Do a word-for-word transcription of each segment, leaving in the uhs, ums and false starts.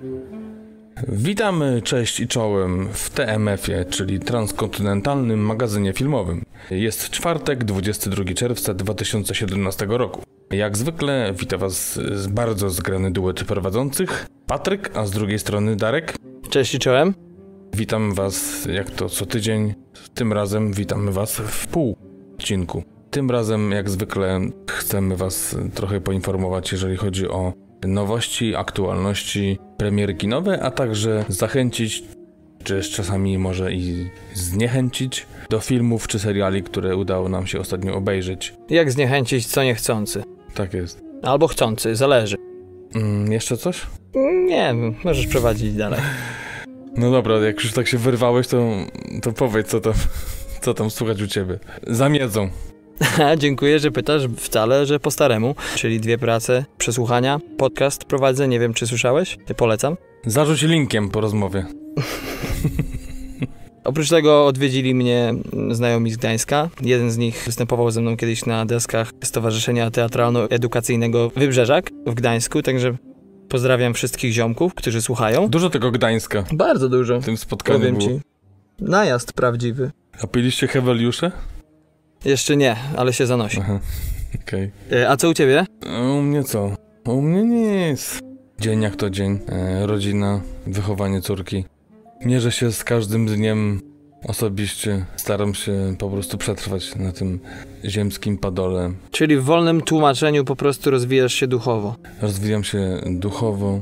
Witamy, cześć i czołem w T M F-ie, czyli Transkontynentalnym Magazynie Filmowym. Jest czwartek, dwudziestego drugiego czerwca dwa tysiące siedemnastego roku. Jak zwykle wita was bardzo zgrany duet prowadzących, Patryk, a z drugiej strony Darek. Cześć i czołem. Witam was jak to co tydzień, tym razem witamy was w pół odcinku. Tym razem jak zwykle chcemy was trochę poinformować, jeżeli chodzi o nowości, aktualności, premiery kinowe, a także zachęcić, czy czasami może i zniechęcić do filmów czy seriali, które udało nam się ostatnio obejrzeć. Jak zniechęcić co niechcący? Tak jest. Albo chcący, zależy. Mm, jeszcze coś? Nie, możesz prowadzić dalej. No dobra, jak już tak się wyrwałeś, to, to powiedz, co tam, co tam słychać u ciebie. Zamiedzą. Dziękuję, że pytasz. Wcale, że po staremu. Czyli dwie prace, przesłuchania, podcast prowadzę, nie wiem czy słyszałeś, polecam. Zarzuć linkiem po rozmowie. Oprócz tego odwiedzili mnie znajomi z Gdańska. Jeden z nich występował ze mną kiedyś na deskach Stowarzyszenia Teatralno-Edukacyjnego Wybrzeżak w Gdańsku, także pozdrawiam wszystkich ziomków, którzy słuchają. Dużo tego Gdańska. Bardzo dużo. W tym spotkaniu Powiem było. ci. Najazd prawdziwy. A piliście heweliusze? Jeszcze nie, ale się zanosi. Aha, okej. Okay. A co u ciebie? U mnie co? U mnie nic. Dzień jak to dzień. E, rodzina, wychowanie córki. Mierzę się z każdym dniem osobiście. Staram się po prostu przetrwać na tym ziemskim padole. Czyli w wolnym tłumaczeniu po prostu rozwijasz się duchowo. Rozwijam się duchowo.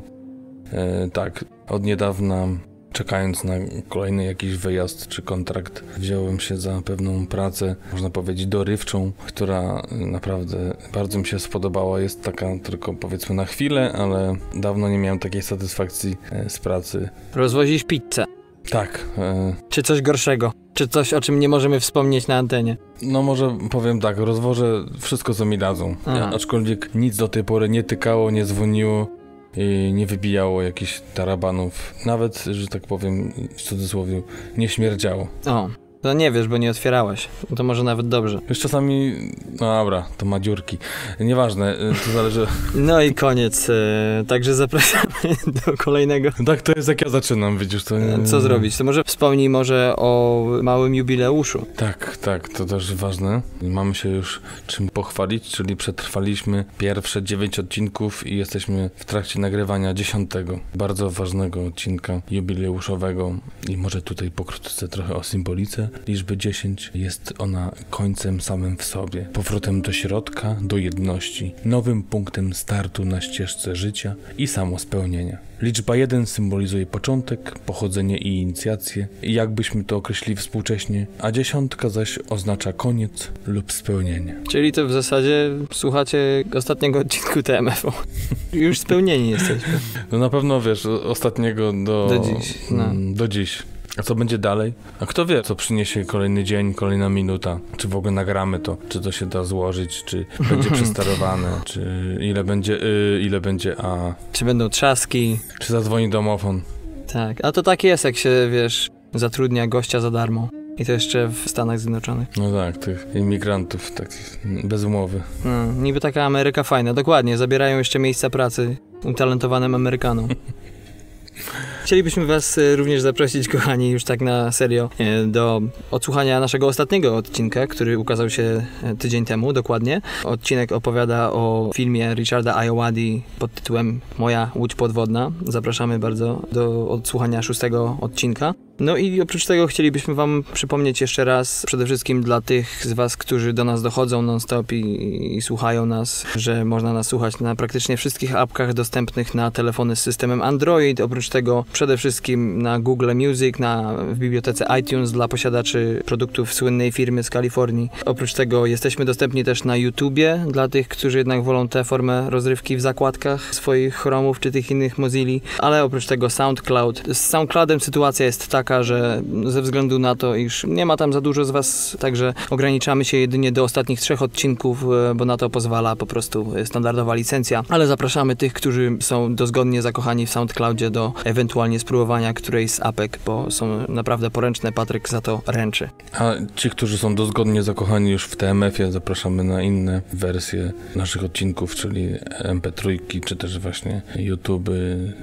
E, tak, od niedawna, czekając na kolejny jakiś wyjazd czy kontrakt, wziąłem się za pewną pracę, można powiedzieć dorywczą, która naprawdę bardzo mi się spodobała. Jest taka tylko powiedzmy na chwilę, ale dawno nie miałem takiej satysfakcji z pracy. Rozwozisz pizzę. Tak. E... Czy coś gorszego? Czy coś, o czym nie możemy wspomnieć na antenie? No może powiem tak, rozwożę wszystko, co mi dadzą. Ja, aczkolwiek nic do tej pory nie tykało, nie dzwoniło i nie wybijało jakichś tarabanów. Nawet, że tak powiem, w cudzysłowie, nie śmierdziało. O, to nie wiesz, bo nie otwierałeś. To może nawet dobrze. Już czasami... No dobra, to ma dziurki. Nieważne, to zależy... No i koniec. Także zapraszamy do kolejnego... Tak to jest, jak ja zaczynam, widzisz, to... Nie... Co zrobić? To może wspomnij może o małym jubileuszu. Tak, tak, to też ważne. Mamy się już czym pochwalić, czyli przetrwaliśmy pierwsze dziewięć odcinków i jesteśmy w trakcie nagrywania dziesiątego, bardzo ważnego odcinka jubileuszowego. I może tutaj pokrótce trochę o symbolice. Liczby dziesięć jest ona końcem samym w sobie, powrotem do środka, do jedności, nowym punktem startu na ścieżce życia i samospełnienia. Liczba jeden symbolizuje początek, pochodzenie i inicjację, jakbyśmy to określili współcześnie, a dziesiątka zaś oznacza koniec lub spełnienie. Czyli to w zasadzie słuchacie ostatniego odcinku T M F-u. Już spełnieni jesteśmy. No na pewno wiesz, ostatniego do... Do dziś. No. Do dziś. A co będzie dalej? A kto wie, co przyniesie kolejny dzień, kolejna minuta? Czy w ogóle nagramy to? Czy to się da złożyć? Czy będzie przesterowane? Czy ile będzie y, ile będzie a? Czy będą trzaski? Czy zadzwoni domofon? Tak, a to tak jest, jak się, wiesz, zatrudnia gościa za darmo. I to jeszcze w Stanach Zjednoczonych. No tak, tych imigrantów takich bez umowy. No, niby taka Ameryka fajna, dokładnie. Zabierają jeszcze miejsca pracy utalentowanym Amerykanom. Chcielibyśmy was również zaprosić, kochani, już tak na serio, do odsłuchania naszego ostatniego odcinka, który ukazał się tydzień temu, dokładnie. Odcinek opowiada o filmie Richarda Ayoade pod tytułem Moja łódź podwodna. Zapraszamy bardzo do odsłuchania szóstego odcinka. No i oprócz tego chcielibyśmy wam przypomnieć jeszcze raz, przede wszystkim dla tych z was, którzy do nas dochodzą non-stop i, i słuchają nas, że można nas słuchać na praktycznie wszystkich apkach dostępnych na telefony z systemem Android. Oprócz tego przede wszystkim na Google Music, na, w bibliotece iTunes dla posiadaczy produktów słynnej firmy z Kalifornii. Oprócz tego jesteśmy dostępni też na YouTubie dla tych, którzy jednak wolą tę formę rozrywki w zakładkach swoich Chromów czy tych innych Mozilli. Ale oprócz tego SoundCloud. Z SoundCloudem sytuacja jest taka, że ze względu na to, iż nie ma tam za dużo z was, także ograniczamy się jedynie do ostatnich trzech odcinków, bo na to pozwala po prostu standardowa licencja. Ale zapraszamy tych, którzy są dozgodnie zakochani w SoundCloudzie do ewentualnie spróbowania którejś z apek, bo są naprawdę poręczne. Patryk za to ręczy. A ci, którzy są dozgodnie zakochani już w T M F-ie, zapraszamy na inne wersje naszych odcinków, czyli em pe trzy, czy też właśnie YouTube,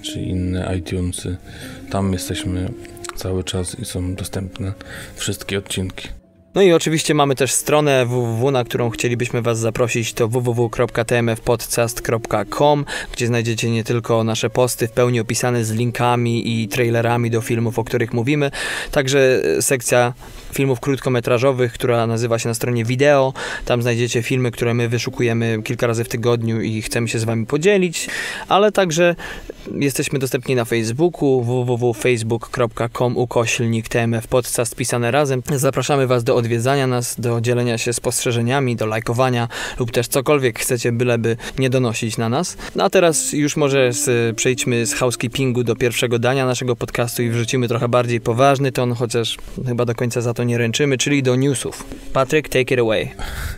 czy inne iTunesy. Tam jesteśmy cały czas i są dostępne wszystkie odcinki. No i oczywiście mamy też stronę www, na którą chcielibyśmy Was zaprosić, to www kropka t m f podcast kropka com, gdzie znajdziecie nie tylko nasze posty w pełni opisane z linkami i trailerami do filmów, o których mówimy, także sekcja filmów krótkometrażowych, która nazywa się na stronie wideo. Tam znajdziecie filmy, które my wyszukujemy kilka razy w tygodniu i chcemy się z Wami podzielić, ale także jesteśmy dostępni na Facebooku www kropka facebook kropka com ukośnik t m f podcast pisane razem. Zapraszamy Was do odwiedzania nas, do dzielenia się spostrzeżeniami, do lajkowania lub też cokolwiek chcecie, byleby nie donosić na nas. No a teraz już może z, przejdźmy z housekeepingu do pierwszego dania naszego podcastu i wrzucimy trochę bardziej poważny ton, chociaż chyba do końca za to nie ręczymy, czyli do newsów. Patryk, take it away.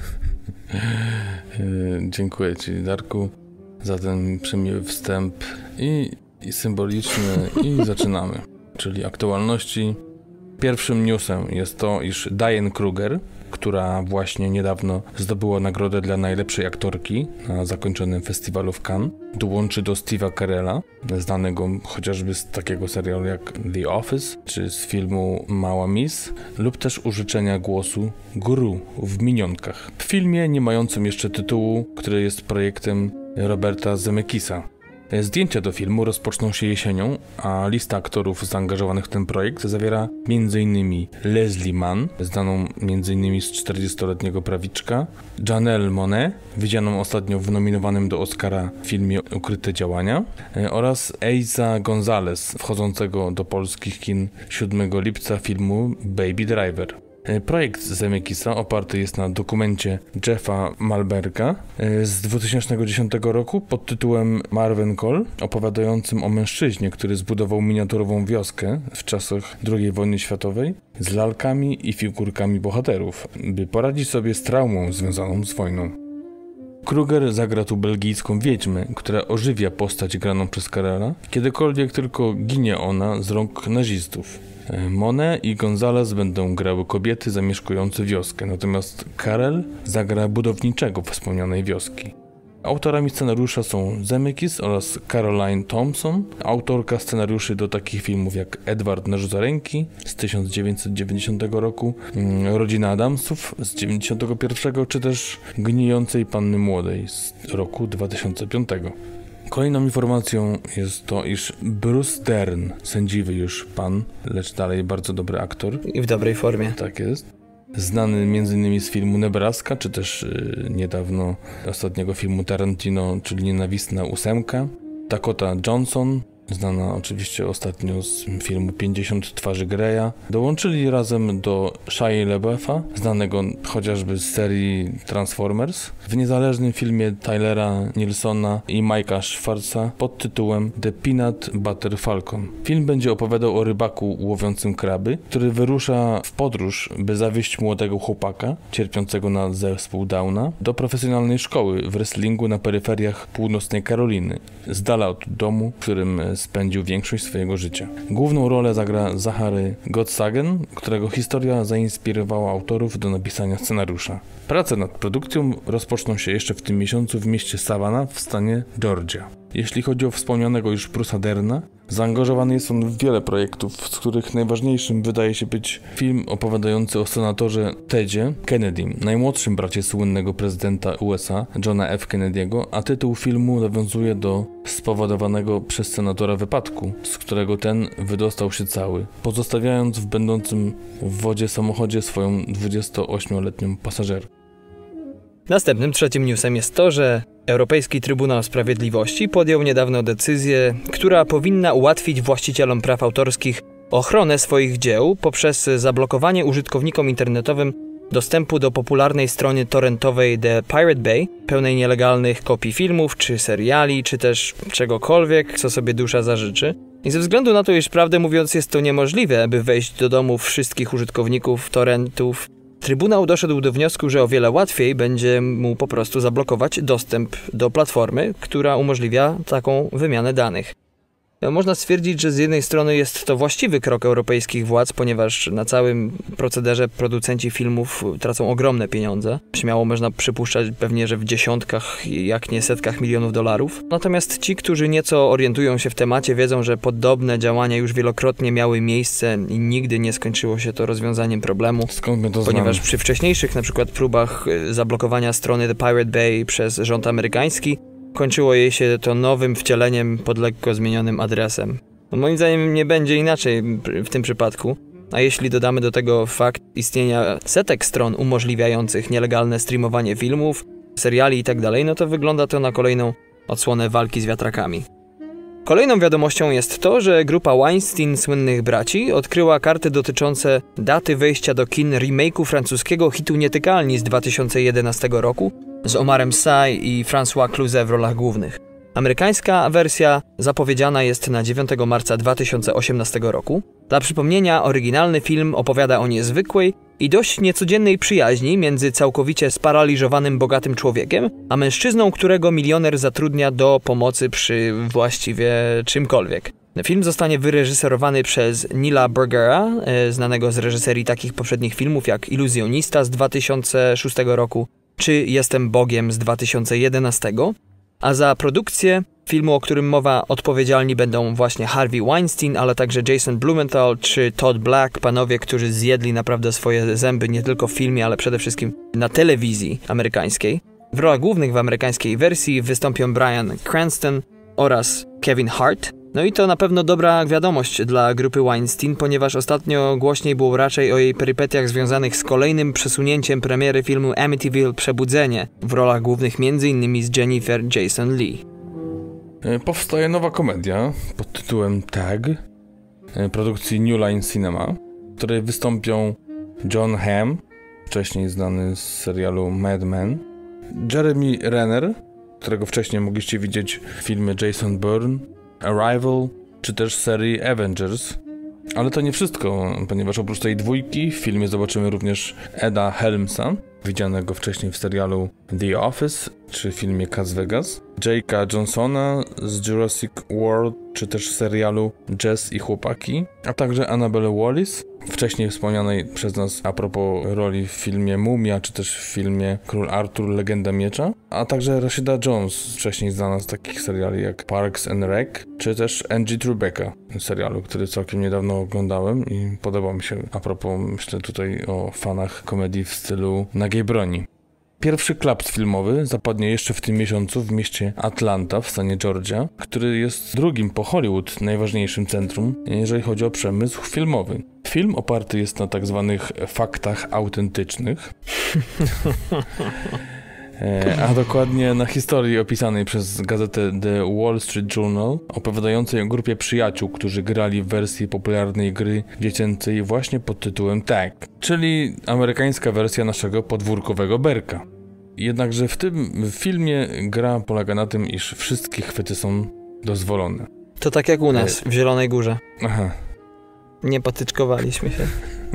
Dziękuję Ci, Darku, za ten przemiły wstęp i, i symboliczny i zaczynamy. Czyli aktualności. Pierwszym newsem jest to, iż Diane Kruger, która właśnie niedawno zdobyła nagrodę dla najlepszej aktorki na zakończonym festiwalu w Cannes, dołączy do Steve'a Carella, znanego chociażby z takiego serialu jak The Office, czy z filmu Mała Miss, lub też użyczenia głosu Gru w Minionkach. W filmie nie mającym jeszcze tytułu, który jest projektem Roberta Zemeckisa. Zdjęcia do filmu rozpoczną się jesienią, a lista aktorów zaangażowanych w ten projekt zawiera między innymi Leslie Mann, znaną między innymi z czterdziestoletniego Prawiczka, Janelle Monáe, widzianą ostatnio w nominowanym do Oscara filmie Ukryte działania, oraz Eiza Gonzalez, wchodzącego do polskich kin siódmego lipca filmu Baby Driver. Projekt Zemeckisa oparty jest na dokumencie Jeffa Malberga z dwa tysiące dziesiątego roku pod tytułem Marvencol, opowiadającym o mężczyźnie, który zbudował miniaturową wioskę w czasach drugiej wojny światowej z lalkami i figurkami bohaterów, by poradzić sobie z traumą związaną z wojną. Kruger zagra tu belgijską wiedźmę, która ożywia postać graną przez Carella, kiedykolwiek tylko ginie ona z rąk nazistów. Monáe i Gonzalez będą grały kobiety zamieszkujące wioskę, natomiast Carell zagra budowniczego wspomnianej wioski. Autorami scenariusza są Zemeckis oraz Caroline Thompson, autorka scenariuszy do takich filmów jak Edward narzuca ręki z tysiąc dziewięćset dziewięćdziesiątego roku, Rodzina Adamsów z dziewięćdziesiątego pierwszego, czy też Gnijącej Panny Młodej z roku dwa tysiące piątego. Kolejną informacją jest to, iż Bruce Dern, sędziwy już pan, lecz dalej bardzo dobry aktor. I w dobrej formie. Tak jest. Znany między innymi z filmu Nebraska, czy też yy, niedawno ostatniego filmu Tarantino, czyli Nienawistna ósemka. Dakota Johnson, znana oczywiście ostatnio z filmu pięćdziesiąt twarzy Greya, dołączyli razem do Shia LaBeoufa, znanego chociażby z serii Transformers, w niezależnym filmie Tylera Nilsona i Mike'a Schwartza pod tytułem The Peanut Butter Falcon. Film będzie opowiadał o rybaku łowiącym kraby, który wyrusza w podróż, by zawieźć młodego chłopaka, cierpiącego na zespół Downa, do profesjonalnej szkoły w wrestlingu na peryferiach północnej Karoliny, z dala od domu, w którym spędził większość swojego życia. Główną rolę zagra Zachary Gottsagen, którego historia zainspirowała autorów do napisania scenariusza. Prace nad produkcją rozpoczną się jeszcze w tym miesiącu w mieście Savannah w stanie Georgia. Jeśli chodzi o wspomnianego już Bruce'a Derna, zaangażowany jest on w wiele projektów, z których najważniejszym wydaje się być film opowiadający o senatorze Tedzie Kennedy, najmłodszym bracie słynnego prezydenta U S A Johna F. Kennedy'ego, a tytuł filmu nawiązuje do spowodowanego przez senatora wypadku, z którego ten wydostał się cały, pozostawiając w będącym w wodzie samochodzie swoją dwudziestoośmioletnią pasażerkę. Następnym trzecim newsem jest to, że Europejski Trybunał Sprawiedliwości podjął niedawno decyzję, która powinna ułatwić właścicielom praw autorskich ochronę swoich dzieł poprzez zablokowanie użytkownikom internetowym dostępu do popularnej strony torrentowej The Pirate Bay, pełnej nielegalnych kopii filmów, czy seriali, czy też czegokolwiek, co sobie dusza zażyczy. I ze względu na to, iż prawdę mówiąc jest to niemożliwe, aby wejść do domów wszystkich użytkowników torrentów, Trybunał doszedł do wniosku, że o wiele łatwiej będzie mu po prostu zablokować dostęp do platformy, która umożliwia taką wymianę danych. Można stwierdzić, że z jednej strony jest to właściwy krok europejskich władz, ponieważ na całym procederze producenci filmów tracą ogromne pieniądze. Śmiało można przypuszczać pewnie, że w dziesiątkach, jak nie setkach milionów dolarów. Natomiast ci, którzy nieco orientują się w temacie, wiedzą, że podobne działania już wielokrotnie miały miejsce i nigdy nie skończyło się to rozwiązaniem problemu. Skąd my to Ponieważ znamy? przy wcześniejszych na przykład próbach zablokowania strony The Pirate Bay przez rząd amerykański kończyło jej się to nowym wcieleniem pod lekko zmienionym adresem. No moim zdaniem nie będzie inaczej w tym przypadku, a jeśli dodamy do tego fakt istnienia setek stron umożliwiających nielegalne streamowanie filmów, seriali itd., no to wygląda to na kolejną odsłonę walki z wiatrakami. Kolejną wiadomością jest to, że grupa Weinstein słynnych braci odkryła karty dotyczące daty wejścia do kin remake'u francuskiego hitu Nietykalni z dwa tysiące jedenastego roku z Omarem Sy i François Cluzet w rolach głównych. Amerykańska wersja zapowiedziana jest na dziewiątego marca dwa tysiące osiemnastego roku. Dla przypomnienia, oryginalny film opowiada o niezwykłej i dość niecodziennej przyjaźni między całkowicie sparaliżowanym bogatym człowiekiem, a mężczyzną, którego milioner zatrudnia do pomocy przy właściwie czymkolwiek. Film zostanie wyreżyserowany przez Neila Burgera, znanego z reżyserii takich poprzednich filmów jak Iluzjonista z dwa tysiące szóstego roku czy Jestem Bogiem z dwa tysiące jedenastego, a za produkcję filmu, o którym mowa, odpowiedzialni będą właśnie Harvey Weinstein, ale także Jason Blumenthal czy Todd Black, panowie, którzy zjedli naprawdę swoje zęby nie tylko w filmie, ale przede wszystkim na telewizji amerykańskiej. W rolach głównych w amerykańskiej wersji wystąpią Bryan Cranston oraz Kevin Hart. No i to na pewno dobra wiadomość dla grupy Weinstein, ponieważ ostatnio głośniej było raczej o jej perypetiach związanych z kolejnym przesunięciem premiery filmu Amityville Przebudzenie, w rolach głównych między innymi z Jennifer Jason Leigh. Powstaje nowa komedia pod tytułem Tag, produkcji New Line Cinema, w której wystąpią John Hamm, wcześniej znany z serialu Mad Men, Jeremy Renner, którego wcześniej mogliście widzieć w filmie Jason Bourne, Arrival, czy też serii Avengers. Ale to nie wszystko, ponieważ oprócz tej dwójki w filmie zobaczymy również Eda Helmsa, widzianego wcześniej w serialu The Office, czy filmie Las Vegas, Jake'a Johnsona z Jurassic World, czy też serialu Jazz i Chłopaki, a także Annabelle Wallis, wcześniej wspomnianej przez nas a propos roli w filmie Mumia, czy też w filmie Król Artur, Legenda Miecza, a także Rashida Jones, wcześniej znana z takich seriali jak Parks and Rec, czy też Angie Tribeca, serialu, który całkiem niedawno oglądałem i podobał mi się, a propos, myślę tutaj o fanach komedii w stylu nagiej broni. Pierwszy klaps filmowy zapadnie jeszcze w tym miesiącu w mieście Atlanta w stanie Georgia, który jest drugim po Hollywood najważniejszym centrum, jeżeli chodzi o przemysł filmowy. Film oparty jest na tak zwanych faktach autentycznych, a dokładnie na historii opisanej przez gazetę The Wall Street Journal, opowiadającej o grupie przyjaciół, którzy grali w wersji popularnej gry dziecięcej właśnie pod tytułem Tag, czyli amerykańska wersja naszego podwórkowego berka. Jednakże w tym filmie gra polega na tym, iż wszystkie chwyty są dozwolone. To tak jak u nas, w Zielonej Górze. Aha. Nie patyczkowaliśmy się.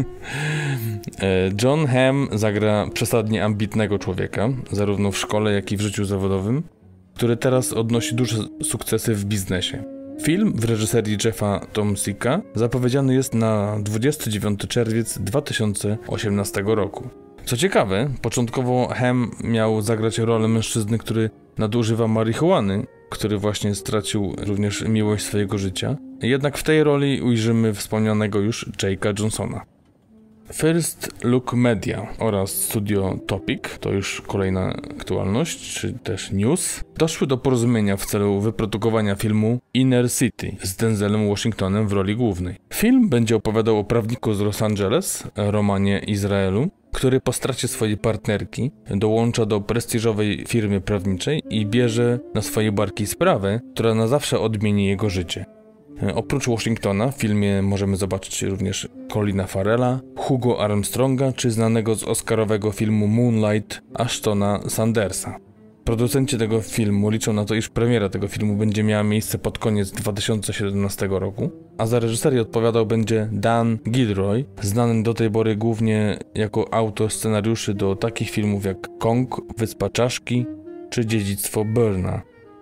John Hamm zagra przesadnie ambitnego człowieka, zarówno w szkole, jak i w życiu zawodowym, który teraz odnosi duże sukcesy w biznesie. Film w reżyserii Jeffa Tomsika zapowiedziany jest na dwudziestego dziewiątego czerwca dwa tysiące osiemnastego roku. Co ciekawe, początkowo Hamm miał zagrać rolę mężczyzny, który nadużywa marihuany, który właśnie stracił również miłość swojego życia. Jednak w tej roli ujrzymy wspomnianego już Jake'a Johnsona. First Look Media oraz studio Topic, to już kolejna aktualność, czy też news, doszły do porozumienia w celu wyprodukowania filmu Inner City z Denzelem Washingtonem w roli głównej. Film będzie opowiadał o prawniku z Los Angeles, Romanie Izraelu, który po stracie swojej partnerki dołącza do prestiżowej firmy prawniczej i bierze na swoje barki sprawę, która na zawsze odmieni jego życie. Oprócz Washingtona w filmie możemy zobaczyć również Colina Farrella, Hugo Armstronga czy znanego z oscarowego filmu Moonlight Ashtona Sandersa. Producenci tego filmu liczą na to, iż premiera tego filmu będzie miała miejsce pod koniec dwa tysiące siedemnastego roku, a za reżyserię odpowiadał będzie Dan Gilroy, znany do tej pory głównie jako autor scenariuszy do takich filmów jak Kong, Wyspa Czaszki czy Dziedzictwo Burna.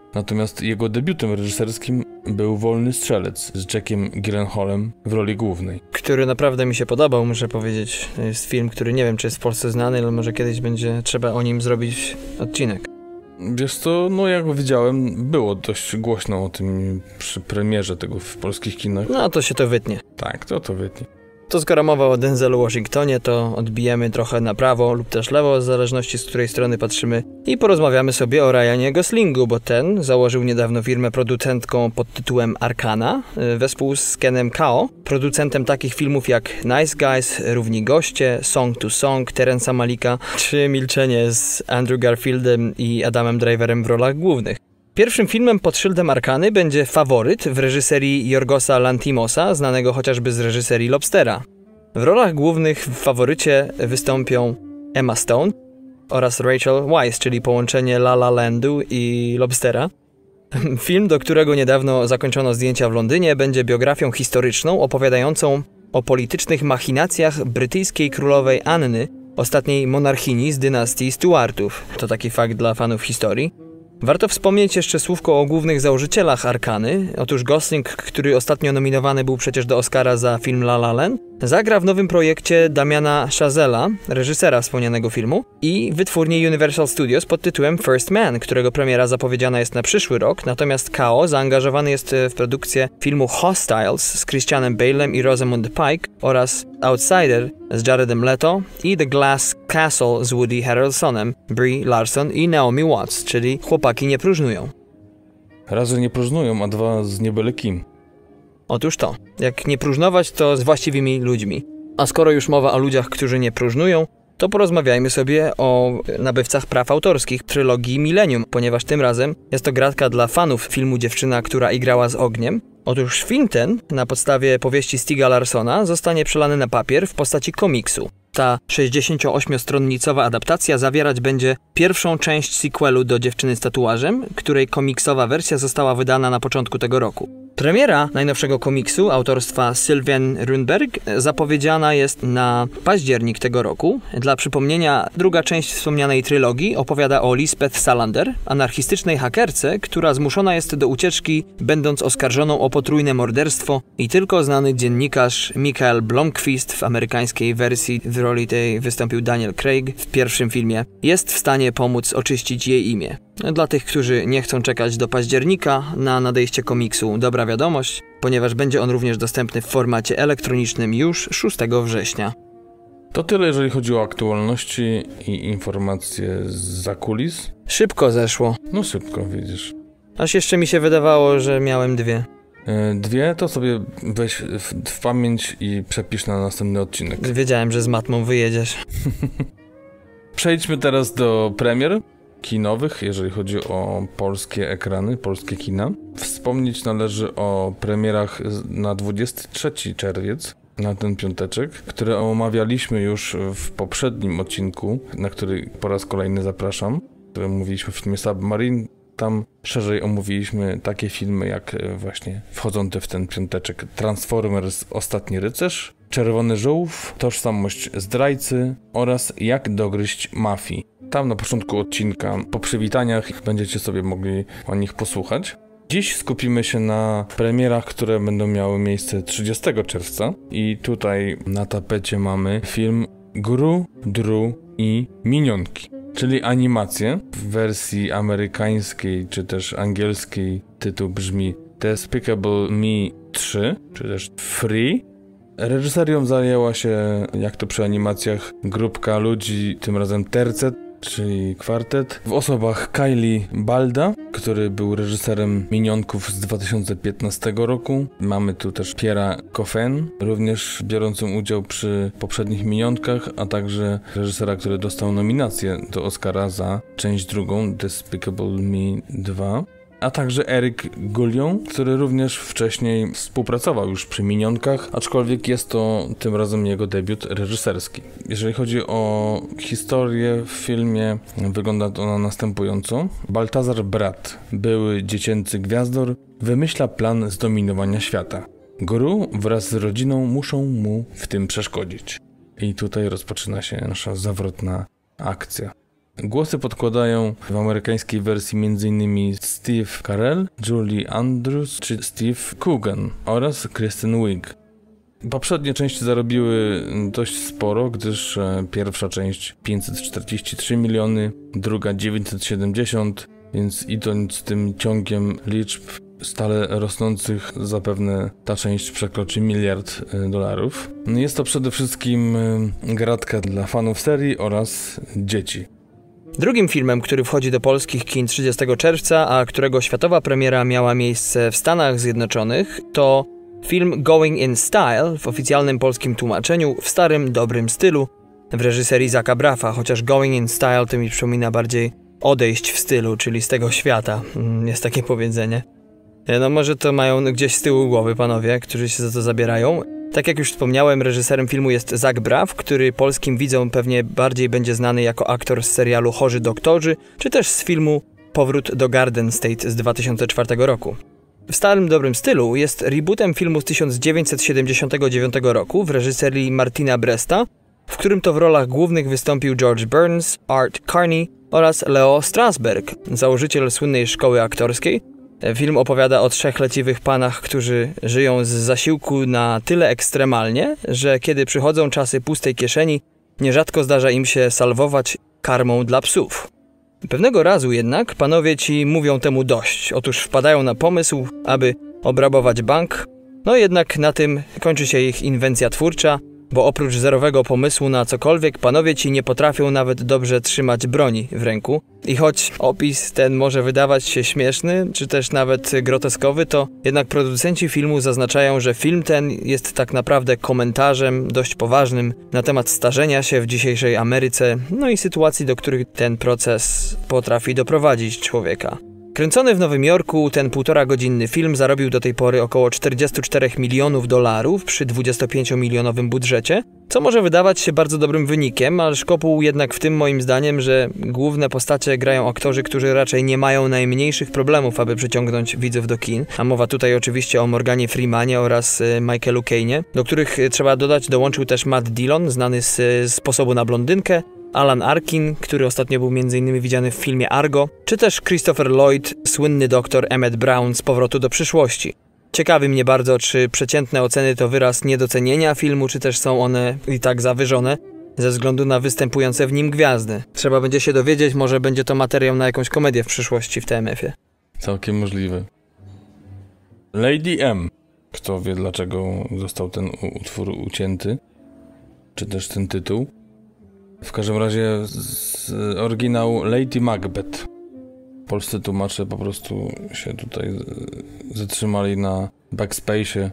Natomiast jego debiutem reżyserskim był Wolny strzelec z Jackiem Gyllenhaalem w roli głównej. Który naprawdę mi się podobał, muszę powiedzieć. To jest film, który nie wiem, czy jest w Polsce znany, ale może kiedyś będzie trzeba o nim zrobić odcinek. Wiesz co, no jak widziałem, było dość głośno o tym przy premierze tego w polskich kinach. No to się to wytnie. Tak, to to wytnie. To skoro mowa o Denzelu Washingtonie, to odbijemy trochę na prawo lub też lewo, w zależności z której strony patrzymy i porozmawiamy sobie o Ryanie Goslingu, bo ten założył niedawno firmę producentką pod tytułem Arcana, wespół z Kenem Kao, producentem takich filmów jak Nice Guys, Równi Goście, Song to Song, Terence'a Malika, czy Milczenie z Andrew Garfieldem i Adamem Driverem w rolach głównych. Pierwszym filmem pod szyldem Arkany będzie Faworyt w reżyserii Yorgosa Lanthimosa, znanego chociażby z reżyserii Lobstera. W rolach głównych w Faworycie wystąpią Emma Stone oraz Rachel Weisz, czyli połączenie La La Landu i Lobstera. Film, do którego niedawno zakończono zdjęcia w Londynie, będzie biografią historyczną opowiadającą o politycznych machinacjach brytyjskiej królowej Anny, ostatniej monarchini z dynastii Stuartów. To taki fakt dla fanów historii. Warto wspomnieć jeszcze słówko o głównych założycielach Arkany. Otóż Gosling, który ostatnio nominowany był przecież do Oscara za film La La Land, zagra w nowym projekcie Damiana Chazella, reżysera wspomnianego filmu, i wytwórni Universal Studios pod tytułem First Man, którego premiera zapowiedziana jest na przyszły rok, natomiast Kao zaangażowany jest w produkcję filmu Hostiles z Christianem Bale'em i Rosamund Pike oraz Outsider z Jaredem Leto i The Glass Castle z Woody Harrelsonem, Brie Larson i Naomi Watts, czyli chłopaki nie próżnują. Raz, że nie próżnują, a dwa z nie byle kim. Otóż to, jak nie próżnować, to z właściwymi ludźmi. A skoro już mowa o ludziach, którzy nie próżnują, to porozmawiajmy sobie o nabywcach praw autorskich trylogii Millennium, ponieważ tym razem jest to gratka dla fanów filmu Dziewczyna, która igrała z ogniem. Otóż film ten, na podstawie powieści Stiga Larssona, zostanie przelany na papier w postaci komiksu. Ta sześćdziesięcioośmiostronnicowa adaptacja zawierać będzie pierwszą część sequelu do Dziewczyny z tatuażem, której komiksowa wersja została wydana na początku tego roku. Premiera najnowszego komiksu autorstwa Sylvain Runberg zapowiedziana jest na październik tego roku. Dla przypomnienia, druga część wspomnianej trylogii opowiada o Lisbeth Salander, anarchistycznej hakerce, która zmuszona jest do ucieczki, będąc oskarżoną o potrójne morderstwo, i tylko znany dziennikarz Michael Blomqvist, w amerykańskiej wersji w roli tej wystąpił Daniel Craig w pierwszym filmie, jest w stanie pomóc oczyścić jej imię. Dla tych, którzy nie chcą czekać do października na nadejście komiksu, dobra wiadomość, ponieważ będzie on również dostępny w formacie elektronicznym już szóstego września. To tyle, jeżeli chodzi o aktualności i informacje zza kulis. Szybko zeszło. No szybko, widzisz. Aż jeszcze mi się wydawało, że miałem dwie. Dwie to sobie weź w, w pamięć i przepisz na następny odcinek. Wiedziałem, że z matmą wyjedziesz. Przejdźmy teraz do premier kinowych, jeżeli chodzi o polskie ekrany, polskie kina. Wspomnieć należy o premierach na dwudziestego trzeciego czerwca, na ten piąteczek, które omawialiśmy już w poprzednim odcinku, na który po raz kolejny zapraszam, w którym mówiliśmy o filmie Submarine. Tam szerzej omówiliśmy takie filmy jak właśnie wchodzące w ten piąteczek Transformers Ostatni Rycerz, Czerwony Żółw, Tożsamość zdrajcy oraz Jak dogryźć mafii. Tam na początku odcinka, po przywitaniach, będziecie sobie mogli o nich posłuchać. Dziś skupimy się na premierach, które będą miały miejsce trzydziestego czerwca i tutaj na tapecie mamy film Gru, Dru i Minionki, czyli animację. W wersji amerykańskiej czy też angielskiej tytuł brzmi Despicable Me trzy, czy też Free. Reżyserią zajęła się, jak to przy animacjach, grupka ludzi, tym razem tercet, czyli kwartet, w osobach Kylie Balda, który był reżyserem Minionków z dwa tysiące piętnastego roku. Mamy tu też Pierre'a Coffin, również biorącym udział przy poprzednich Minionkach, a także reżysera, który dostał nominację do Oscara za część drugą, Despicable Me dwa. A także Eric Goulion, który również wcześniej współpracował już przy Minionkach, aczkolwiek jest to tym razem jego debiut reżyserski. Jeżeli chodzi o historię w filmie, wygląda to następująco. Baltazar Brat, były dziecięcy gwiazdor, wymyśla plan zdominowania świata. Gru wraz z rodziną muszą mu w tym przeszkodzić. I tutaj rozpoczyna się nasza zawrotna akcja. Głosy podkładają w amerykańskiej wersji m.in. Steve Carell, Julie Andrews czy Steve Coogan oraz Kristen Wiig. Poprzednie części zarobiły dość sporo, gdyż pierwsza część pięćset czterdzieści trzy miliony, druga dziewięćset siedemdziesiąt, więc idąc tym ciągiem liczb stale rosnących, zapewne ta część przekroczy miliard dolarów. Jest to przede wszystkim gratka dla fanów serii oraz dzieci. Drugim filmem, który wchodzi do polskich kin trzydziestego czerwca, a którego światowa premiera miała miejsce w Stanach Zjednoczonych, to film Going in Style, w oficjalnym polskim tłumaczeniu w starym, dobrym stylu, w reżyserii Zacka Braffa, chociaż Going in Style to mi przypomina bardziej odejść w stylu, czyli z tego świata, jest takie powiedzenie. No może to mają gdzieś z tyłu głowy panowie, którzy się za to zabierają. Tak jak już wspomniałem, reżyserem filmu jest Zack Braff, który polskim widzom pewnie bardziej będzie znany jako aktor z serialu Chorzy doktorzy, czy też z filmu Powrót do Garden State z dwa tysiące czwartego roku. W starym dobrym stylu jest rebootem filmu z tysiąc dziewięćset siedemdziesiątego dziewiątego roku w reżyserii Martina Bresta, w którym to w rolach głównych wystąpił George Burns, Art Carney oraz Leo Strasberg, założyciel słynnej szkoły aktorskiej. Film opowiada o trzech leciwych panach, którzy żyją z zasiłku na tyle ekstremalnie, że kiedy przychodzą czasy pustej kieszeni, nierzadko zdarza im się salwować karmą dla psów. Pewnego razu jednak panowie ci mówią temu dość. Otóż wpadają na pomysł, aby obrabować bank. No jednak na tym kończy się ich inwencja twórcza, bo oprócz zerowego pomysłu na cokolwiek, panowie ci nie potrafią nawet dobrze trzymać broni w ręku. I choć opis ten może wydawać się śmieszny, czy też nawet groteskowy, to jednak producenci filmu zaznaczają, że film ten jest tak naprawdę komentarzem dość poważnym na temat starzenia się w dzisiejszej Ameryce, no i sytuacji, do których ten proces potrafi doprowadzić człowieka. Kręcony w Nowym Jorku, ten półtora godzinny film zarobił do tej pory około czterdzieści cztery milionów dolarów przy dwudziestopięciomilionowym budżecie, co może wydawać się bardzo dobrym wynikiem, ale szkopuł jednak w tym moim zdaniem, że główne postacie grają aktorzy, którzy raczej nie mają najmniejszych problemów, aby przyciągnąć widzów do kin. A mowa tutaj oczywiście o Morganie Freemanie oraz Michaelu Caine'ie, do których trzeba dodać dołączył też Matt Dillon, znany z Sposobu na blondynkę, Alan Arkin, który ostatnio był między innymi widziany w filmie Argo, czy też Christopher Lloyd, słynny doktor Emmett Brown z Powrotu do przyszłości. Ciekawi mnie bardzo, czy przeciętne oceny to wyraz niedocenienia filmu, czy też są one i tak zawyżone ze względu na występujące w nim gwiazdy. Trzeba będzie się dowiedzieć, może będzie to materiał na jakąś komedię w przyszłości w T M F-ie. Całkiem możliwe. Lady M. Kto wie, dlaczego został ten utwór ucięty, czy też ten tytuł. W każdym razie z oryginał Lady Macbeth. Polscy tłumacze po prostu się tutaj zatrzymali na backspace'ie.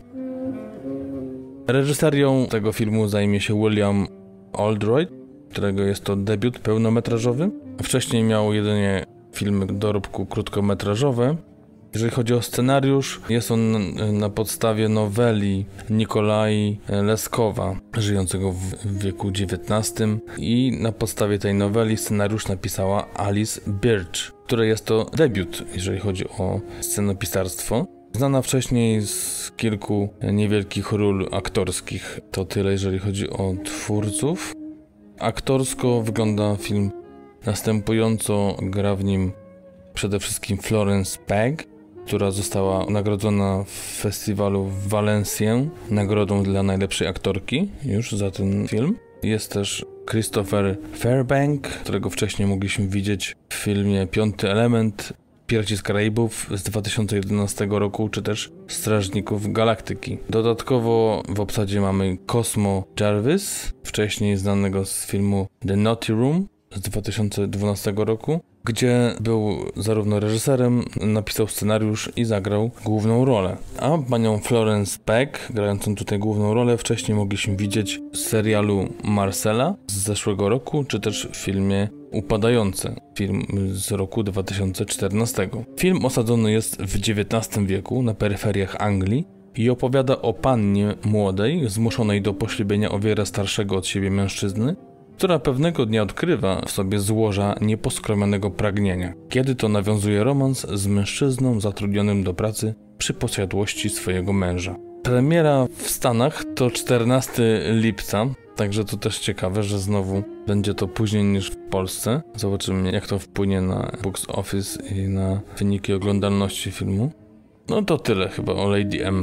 Reżyserią tego filmu zajmie się William Oldroyd, którego jest to debiut pełnometrażowy. Wcześniej miał jedynie filmy dorobku krótkometrażowe. Jeżeli chodzi o scenariusz, jest on na podstawie noweli Nikolai Leskowa, żyjącego w wieku dziewiętnastym, i na podstawie tej noweli scenariusz napisała Alice Birch, które jest to debiut, jeżeli chodzi o scenopisarstwo. Znana wcześniej z kilku niewielkich ról aktorskich. To tyle, jeżeli chodzi o twórców. Aktorsko wygląda film następująco. Gra w nim przede wszystkim Florence Pugh, która została nagrodzona w festiwalu w Valencję nagrodą dla najlepszej aktorki już za ten film. Jest też Christopher Fairbank, którego wcześniej mogliśmy widzieć w filmie Piąty Element, Piraci z Karaibów z dwa tysiące jedenastego roku, czy też Strażników Galaktyki. Dodatkowo w obsadzie mamy Cosmo Jarvis, wcześniej znanego z filmu The Naughty Room z dwa tysiące dwunastego roku, gdzie był zarówno reżyserem, napisał scenariusz i zagrał główną rolę. A panią Florence Pugh, grającą tutaj główną rolę, wcześniej mogliśmy widzieć w serialu Marcella z zeszłego roku, czy też w filmie Upadające, film z roku dwa tysiące czternastego. Film osadzony jest w dziewiętnastym wieku na peryferiach Anglii i opowiada o pannie młodej, zmuszonej do poślubienia o wiele starszego od siebie mężczyzny, która pewnego dnia odkrywa w sobie złoża nieposkromionego pragnienia, kiedy to nawiązuje romans z mężczyzną zatrudnionym do pracy przy posiadłości swojego męża. Premiera w Stanach to czternastego lipca Także to też ciekawe, że znowu będzie to później niż w Polsce. Zobaczymy, jak to wpłynie na box office i na wyniki oglądalności filmu. No to tyle chyba o Lady M.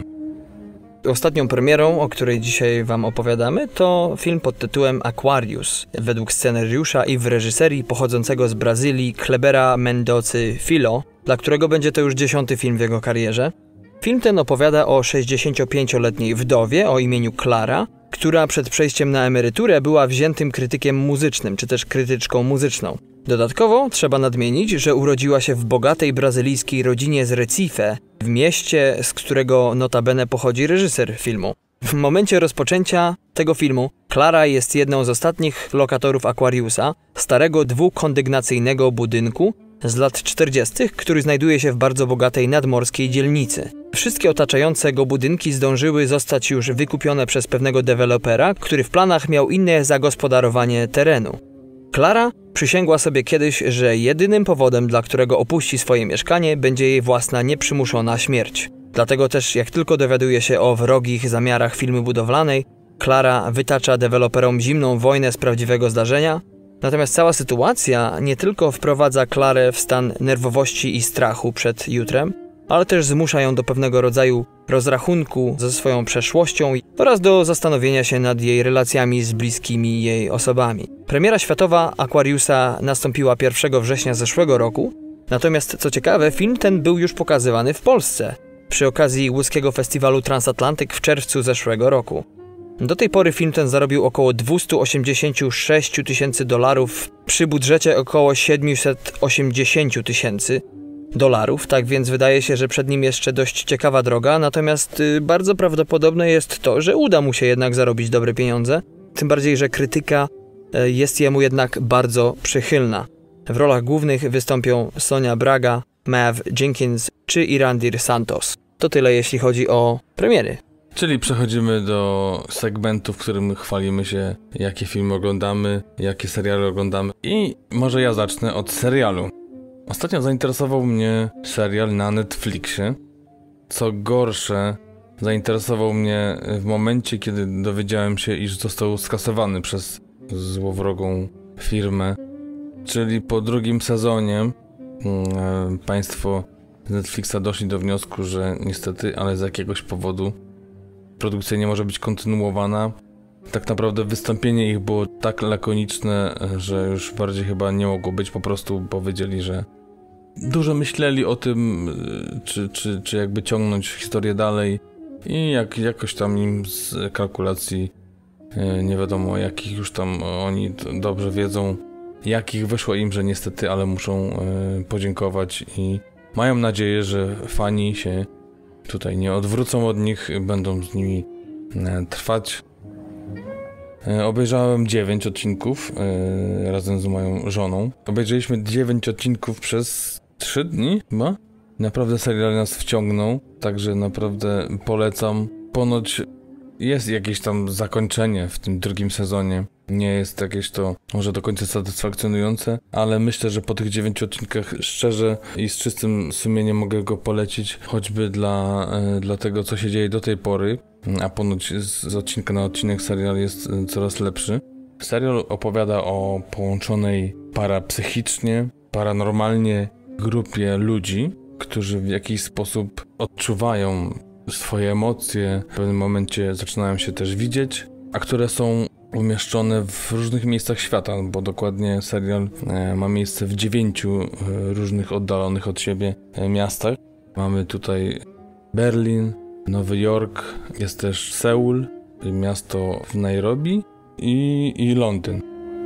Ostatnią premierą, o której dzisiaj wam opowiadamy, to film pod tytułem Aquarius, według scenariusza i w reżyserii pochodzącego z Brazylii Klebera Mendozy Filho, dla którego będzie to już dziesiąty film w jego karierze. Film ten opowiada o sześćdziesięciopięcioletniej wdowie o imieniu Clara, która przed przejściem na emeryturę była wziętym krytykiem muzycznym, czy też krytyczką muzyczną. Dodatkowo trzeba nadmienić, że urodziła się w bogatej brazylijskiej rodzinie z Recife, w mieście, z którego notabene pochodzi reżyser filmu. W momencie rozpoczęcia tego filmu Clara jest jedną z ostatnich lokatorów Aquariusa, starego dwukondygnacyjnego budynku z lat czterdziestych, który znajduje się w bardzo bogatej nadmorskiej dzielnicy. Wszystkie otaczające go budynki zdążyły zostać już wykupione przez pewnego dewelopera, który w planach miał inne zagospodarowanie terenu. Clara przysięgła sobie kiedyś, że jedynym powodem, dla którego opuści swoje mieszkanie, będzie jej własna nieprzymuszona śmierć. Dlatego też, jak tylko dowiaduje się o wrogich zamiarach firmy budowlanej, Clara wytacza deweloperom zimną wojnę z prawdziwego zdarzenia. Natomiast cała sytuacja nie tylko wprowadza Clarę w stan nerwowości i strachu przed jutrem, ale też zmusza ją do pewnego rodzaju rozrachunku ze swoją przeszłością oraz do zastanowienia się nad jej relacjami z bliskimi jej osobami. Premiera światowa Aquariusa nastąpiła pierwszego września zeszłego roku, natomiast co ciekawe, film ten był już pokazywany w Polsce przy okazji łódzkiego festiwalu Transatlantyk w czerwcu zeszłego roku. Do tej pory film ten zarobił około dwieście osiemdziesiąt sześć tysięcy dolarów przy budżecie około siedemset osiemdziesiąt tysięcy dolarów, tak więc wydaje się, że przed nim jeszcze dość ciekawa droga, natomiast y, bardzo prawdopodobne jest to, że uda mu się jednak zarobić dobre pieniądze, tym bardziej, że krytyka y, jest jemu jednak bardzo przychylna. W rolach głównych wystąpią Sonia Braga, Maeve Jenkins czy Irandir Santos. To tyle, jeśli chodzi o premiery. Czyli przechodzimy do segmentu, w którym chwalimy się, jakie filmy oglądamy, jakie seriale oglądamy. I może ja zacznę od serialu. Ostatnio zainteresował mnie serial na Netflixie. Co gorsze, zainteresował mnie w momencie, kiedy dowiedziałem się, iż został skasowany przez złowrogą firmę. Czyli po drugim sezonie e, państwo z Netflixa doszli do wniosku, że niestety, ale z jakiegoś powodu produkcja nie może być kontynuowana. Tak naprawdę wystąpienie ich było tak lakoniczne, że już bardziej chyba nie mogło być. Po prostu powiedzieli, że dużo myśleli o tym, czy, czy, czy jakby ciągnąć historię dalej i jak, jakoś tam im z kalkulacji, nie wiadomo jakich już tam oni dobrze wiedzą, jakich wyszło im, że niestety, ale muszą podziękować i mają nadzieję, że fani się tutaj nie odwrócą od nich, będą z nimi trwać. Obejrzałem dziewięć odcinków yy, razem z moją żoną. Obejrzeliśmy dziewięć odcinków przez trzy dni chyba. Naprawdę serial nas wciągnął, także naprawdę polecam. Ponoć jest jakieś tam zakończenie w tym drugim sezonie. Nie jest jakieś to może do końca satysfakcjonujące, ale myślę, że po tych dziewięciu odcinkach szczerze i z czystym sumieniem mogę go polecić, choćby dla, yy, dla tego, co się dzieje do tej pory. A ponoć z odcinka na odcinek serial jest coraz lepszy. Serial opowiada o połączonej parapsychicznie, paranormalnie grupie ludzi, którzy w jakiś sposób odczuwają swoje emocje, w pewnym momencie zaczynają się też widzieć, a które są umieszczone w różnych miejscach świata, bo dokładnie serial ma miejsce w dziewięciu różnych oddalonych od siebie miastach. Mamy tutaj Berlin, Nowy Jork, jest też Seul, miasto w Nairobi i, i Londyn.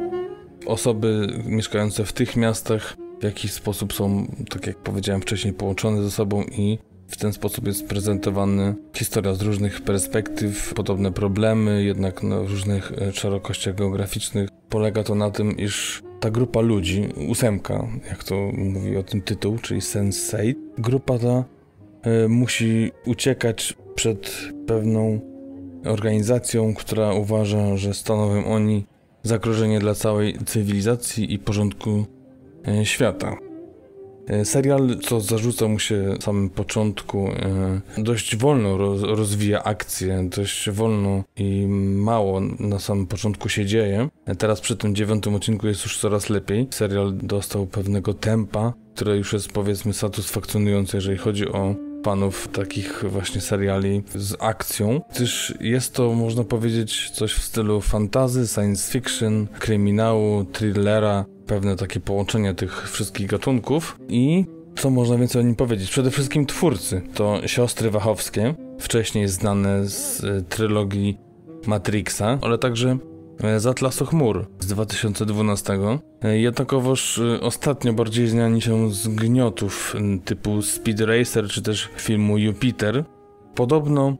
Osoby mieszkające w tych miastach w jakiś sposób są, tak jak powiedziałem wcześniej, połączone ze sobą i w ten sposób jest prezentowana historia z różnych perspektyw, podobne problemy, jednak na różnych szerokościach geograficznych. Polega to na tym, iż ta grupa ludzi, ósemka, jak to mówi o tym tytuł, czyli Sense eight, grupa ta musi uciekać przed pewną organizacją, która uważa, że stanowią oni zagrożenie dla całej cywilizacji i porządku świata. Serial, co zarzuca mu się na samym początku, dość wolno rozwija akcję, dość wolno i mało na samym początku się dzieje. Teraz przy tym dziewiątym odcinku jest już coraz lepiej. Serial dostał pewnego tempa, które już jest, powiedzmy, satysfakcjonujące, jeżeli chodzi o fanów takich właśnie seriali z akcją, gdyż jest to, można powiedzieć, coś w stylu fantasy, science fiction, kryminału, thrillera, pewne takie połączenia tych wszystkich gatunków. I co można więcej o nim powiedzieć? Przede wszystkim twórcy to siostry Wachowskie, wcześniej znane z trylogii Matrixa, ale także z Atlasu Chmur z dwa tysiące dwunastego. Jednakowoż ostatnio bardziej znani się z gniotów typu Speed Racer czy też filmu Jupiter. Podobno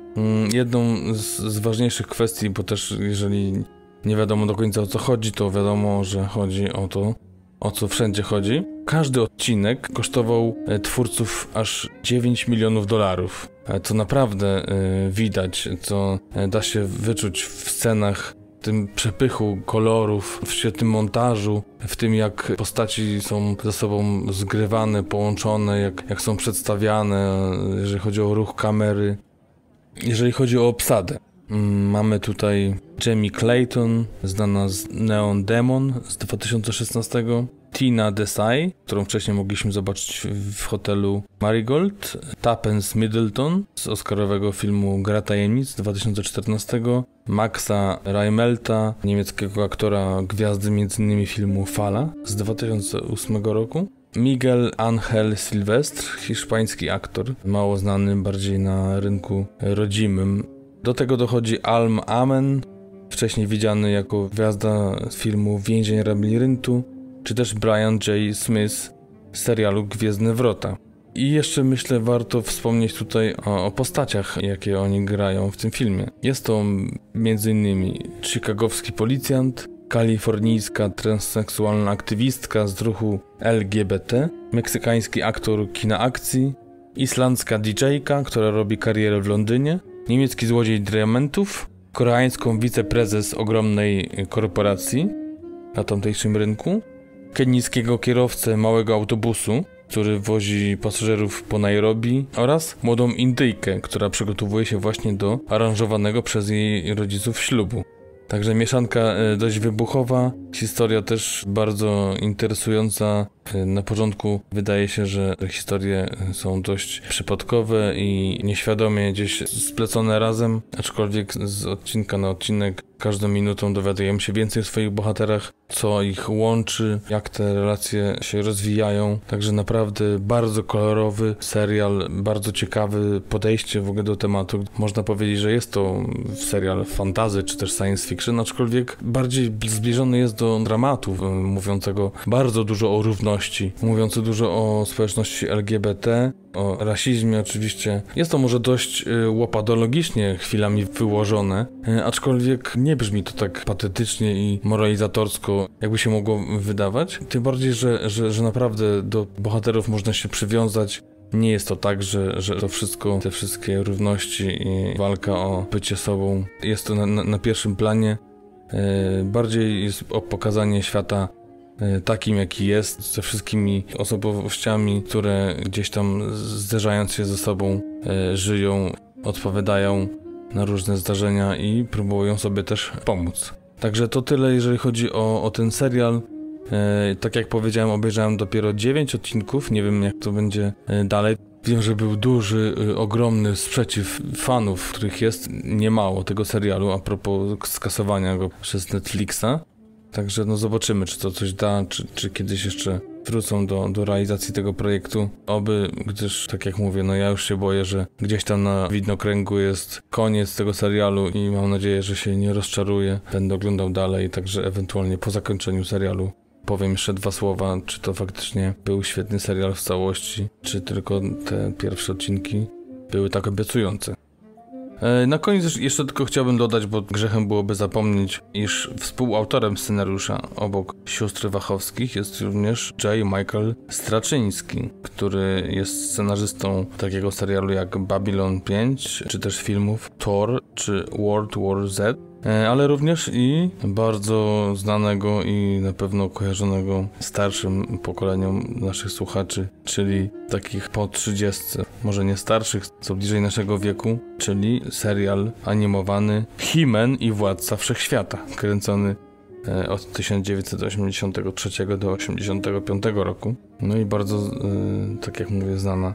jedną z, z ważniejszych kwestii, bo też jeżeli nie wiadomo do końca o co chodzi, to wiadomo, że chodzi o to, o co wszędzie chodzi. Każdy odcinek kosztował twórców aż dziewięć milionów dolarów. Co naprawdę widać, co da się wyczuć w scenach, w tym przepychu kolorów, w świetnym montażu, w tym jak postaci są ze sobą zgrywane, połączone, jak, jak są przedstawiane, jeżeli chodzi o ruch kamery, jeżeli chodzi o obsadę. Mamy tutaj Jamie Clayton, znana z Neon Demon z dwa tysiące szesnastego, Tina Desai, którą wcześniej mogliśmy zobaczyć w hotelu Marigold, Tapens Middleton z oscarowego filmu Gra tajemnic z dwa tysiące czternastego, Maxa Reimelta, niemieckiego aktora, gwiazdy m.in. filmu Fala z dwa tysiące ósmego roku, Miguel Ángel Silvestre, hiszpański aktor, mało znany bardziej na rynku rodzimym. Do tego dochodzi Alm Amen, wcześniej widziany jako gwiazda filmu Więzień Labiryntu, czy też Brian J. Smith z serialu Gwiezdne Wrota. I jeszcze myślę warto wspomnieć tutaj o, o postaciach, jakie oni grają w tym filmie. Jest to m.in. chicagowski policjant, kalifornijska transseksualna aktywistka z ruchu L G B T, meksykański aktor kina akcji, islandzka D J-ka, która robi karierę w Londynie, niemiecki złodziej diamentów, koreańską wiceprezes ogromnej korporacji na tamtejszym rynku, kenijskiego kierowcę małego autobusu, który wozi pasażerów po Nairobi, oraz młodą Indyjkę, która przygotowuje się właśnie do aranżowanego przez jej rodziców ślubu. Także mieszanka dość wybuchowa, historia też bardzo interesująca. Na początku wydaje się, że historie są dość przypadkowe i nieświadomie gdzieś splecone razem, aczkolwiek z odcinka na odcinek każdą minutą dowiadujemy się więcej o swoich bohaterach, co ich łączy, jak te relacje się rozwijają. Także naprawdę bardzo kolorowy serial, bardzo ciekawe podejście w ogóle do tematu. Można powiedzieć, że jest to serial fantasy czy też science fiction, aczkolwiek bardziej zbliżony jest do dramatu, mówiącego bardzo dużo o równości, mówiący dużo o społeczności L G B T, o rasizmie oczywiście. Jest to może dość łopadologicznie chwilami wyłożone, aczkolwiek nie brzmi to tak patetycznie i moralizatorsko, jakby się mogło wydawać. Tym bardziej, że, że, że naprawdę do bohaterów można się przywiązać. Nie jest to tak, że, że to wszystko, te wszystkie równości i walka o bycie sobą jest to na, na, na pierwszym planie. Yy, bardziej jest o pokazanie świata yy, takim, jaki jest, ze wszystkimi osobowościami, które gdzieś tam zderzając się ze sobą yy, żyją, odpowiadają na różne zdarzenia i próbują sobie też pomóc. Także to tyle, jeżeli chodzi o, o ten serial. E, tak jak powiedziałem, obejrzałem dopiero dziewięć odcinków, nie wiem jak to będzie e, dalej. Wiem, że był duży, e, ogromny sprzeciw fanów, których jest niemało tego serialu a propos skasowania go przez Netflixa. Także no zobaczymy, czy to coś da, czy, czy kiedyś jeszcze wrócą do, do realizacji tego projektu. Oby, gdyż tak jak mówię, no ja już się boję, że gdzieś tam na widnokręgu jest koniec tego serialu i mam nadzieję, że się nie rozczaruję. Będę oglądał dalej, także ewentualnie po zakończeniu serialu powiem jeszcze dwa słowa, czy to faktycznie był świetny serial w całości, czy tylko te pierwsze odcinki były tak obiecujące. Na koniec jeszcze tylko chciałbym dodać, bo grzechem byłoby zapomnieć, iż współautorem scenariusza obok sióstr Wachowskich jest również J. Michael Straczyński, który jest scenarzystą takiego serialu jak Babylon pięć, czy też filmów Thor czy World War Z. ale również i bardzo znanego i na pewno kojarzonego starszym pokoleniom naszych słuchaczy, czyli takich po trzydziestce, może nie starszych, co bliżej naszego wieku, czyli serial animowany He-Man i Władca Wszechświata, kręcony od tysiąc dziewięćset osiemdziesiątego trzeciego do osiemdziesiątego piątego roku. No i bardzo, tak jak mówię, znana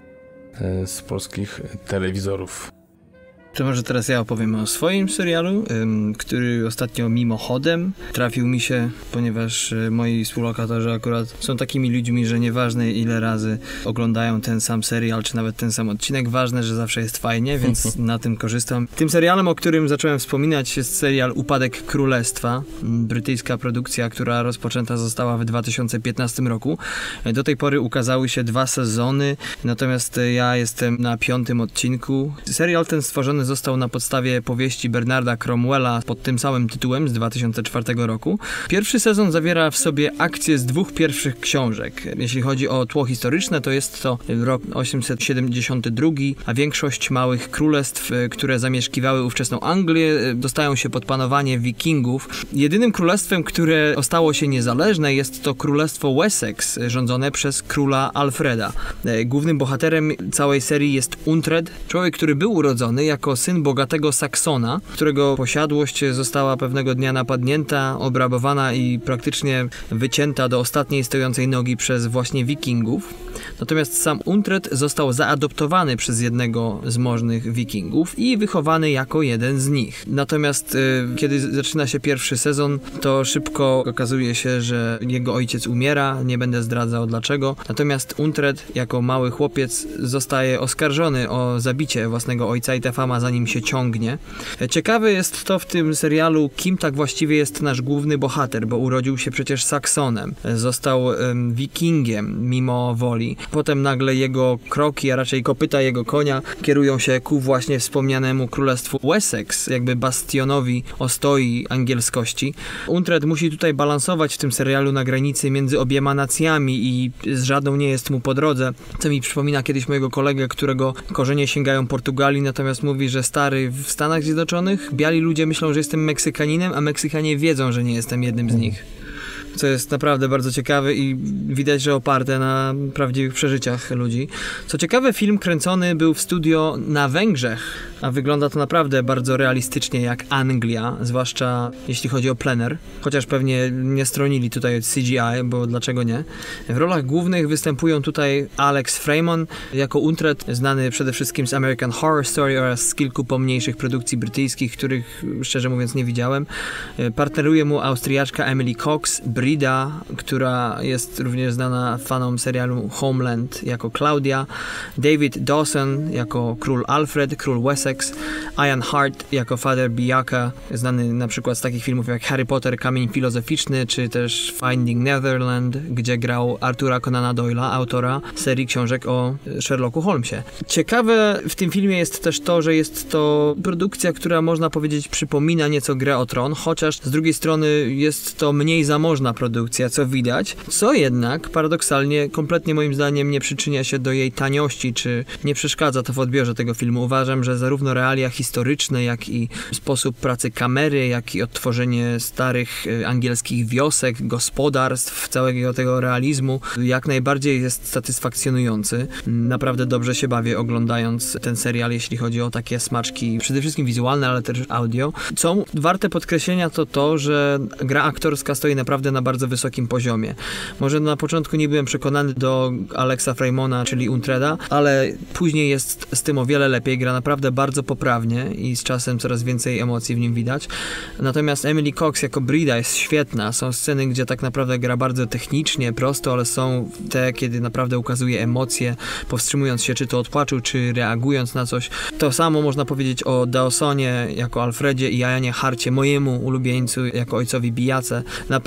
z polskich telewizorów. To może teraz ja opowiem o swoim serialu, ym, który ostatnio mimochodem trafił mi się, ponieważ y, moi współlokatorzy akurat są takimi ludźmi, że nieważne ile razy oglądają ten sam serial, czy nawet ten sam odcinek, ważne, że zawsze jest fajnie, więc na tym korzystam. Tym serialem, o którym zacząłem wspominać, jest serial Upadek Królestwa, brytyjska produkcja, która rozpoczęta została w dwa tysiące piętnastym roku. Do tej pory ukazały się dwa sezony, natomiast ja jestem na piątym odcinku. Serial ten stworzony został na podstawie powieści Bernarda Cromwella pod tym samym tytułem z dwa tysiące czwartego roku. Pierwszy sezon zawiera w sobie akcje z dwóch pierwszych książek. Jeśli chodzi o tło historyczne, to jest to rok osiemset siedemdziesiąty drugi, a większość małych królestw, które zamieszkiwały ówczesną Anglię, dostają się pod panowanie wikingów. Jedynym królestwem, które ostało się niezależne, jest to królestwo Wessex, rządzone przez króla Alfreda. Głównym bohaterem całej serii jest Uhtred, człowiek, który był urodzony jako syn bogatego Saksona, którego posiadłość została pewnego dnia napadnięta, obrabowana i praktycznie wycięta do ostatniej stojącej nogi przez właśnie wikingów. Natomiast sam Uhtred został zaadoptowany przez jednego z możnych wikingów i wychowany jako jeden z nich. Natomiast y, kiedy zaczyna się pierwszy sezon, to szybko okazuje się, że jego ojciec umiera, nie będę zdradzał dlaczego. Natomiast Uhtred jako mały chłopiec zostaje oskarżony o zabicie własnego ojca i ta fama za nim się ciągnie. Ciekawe jest to w tym serialu, kim tak właściwie jest nasz główny bohater, bo urodził się przecież Saksonem. Został um, wikingiem mimo woli. Potem nagle jego kroki, a raczej kopyta jego konia kierują się ku właśnie wspomnianemu królestwu Wessex, jakby bastionowi ostoi angielskości. Uhtred musi tutaj balansować w tym serialu na granicy między obiema nacjami i z żadną nie jest mu po drodze, co mi przypomina kiedyś mojego kolegę, którego korzenie sięgają Portugalii, natomiast mówi, że stary w Stanach Zjednoczonych biali ludzie myślą, że jestem Meksykaninem, a Meksykanie wiedzą, że nie jestem jednym z nich. Co jest naprawdę bardzo ciekawe i widać, że oparte na prawdziwych przeżyciach ludzi. Co ciekawe, film kręcony był w studio na Węgrzech, a wygląda to naprawdę bardzo realistycznie jak Anglia, zwłaszcza jeśli chodzi o plener, chociaż pewnie nie stronili tutaj od C G I, bo dlaczego nie. W rolach głównych występują tutaj Alex Freymon jako Uhtred, znany przede wszystkim z American Horror Story oraz z kilku pomniejszych produkcji brytyjskich, których szczerze mówiąc nie widziałem. Partneruje mu Austriaczka Emily Cox, Brida, która jest również znana fanom serialu Homeland jako Claudia, David Dawson jako król Alfred, król Wessex, Ian Hart jako Father Biyaka, znany na przykład z takich filmów jak Harry Potter, Kamień Filozoficzny, czy też Finding Neverland, gdzie grał Artura Conana Doyle'a, autora serii książek o Sherlocku Holmesie. Ciekawe w tym filmie jest też to, że jest to produkcja, która można powiedzieć przypomina nieco Grę o Tron, chociaż z drugiej strony jest to mniej zamożna produkcja, co widać, co jednak paradoksalnie kompletnie moim zdaniem nie przyczynia się do jej taniości, czy nie przeszkadza to w odbiorze tego filmu. Uważam, że zarówno realia historyczne, jak i sposób pracy kamery, jak i odtworzenie starych y, angielskich wiosek, gospodarstw, całego tego realizmu jak najbardziej jest satysfakcjonujący. Naprawdę dobrze się bawię oglądając ten serial, jeśli chodzi o takie smaczki, przede wszystkim wizualne, ale też audio. Co warte podkreślenia to to, że gra aktorska stoi naprawdę na bardzo wysokim poziomie. Może na początku nie byłem przekonany do Alexa Freymona, czyli Uhthreda, ale później jest z tym o wiele lepiej. Gra naprawdę bardzo poprawnie i z czasem coraz więcej emocji w nim widać. Natomiast Emily Cox jako Brida jest świetna. Są sceny, gdzie tak naprawdę gra bardzo technicznie, prosto, ale są te, kiedy naprawdę ukazuje emocje, powstrzymując się czy to od płaczu, czy reagując na coś. To samo można powiedzieć o Dawsonie jako Alfredzie i Ianie Harcie, mojemu ulubieńcu jako ojcowi Bijace. Naprawdę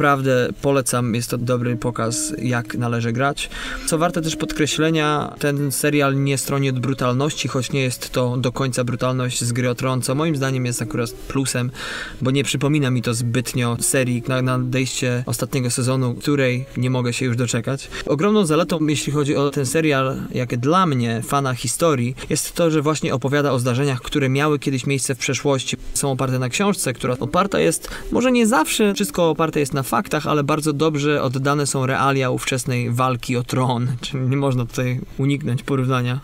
ale polecam, jest to dobry pokaz, jak należy grać. Co warte też podkreślenia, ten serial nie stroni od brutalności, choć nie jest to do końca brutalność z Gry o Tron, co moim zdaniem jest akurat plusem, bo nie przypomina mi to zbytnio serii na nadejście ostatniego sezonu, której nie mogę się już doczekać. Ogromną zaletą, jeśli chodzi o ten serial, jak dla mnie, fana historii, jest to, że właśnie opowiada o zdarzeniach, które miały kiedyś miejsce w przeszłości. Są oparte na książce, która oparta jest, może nie zawsze wszystko oparte jest na faktach, ale bardzo dobrze oddane są realia ówczesnej walki o tron. Czyli nie można tutaj uniknąć porównania.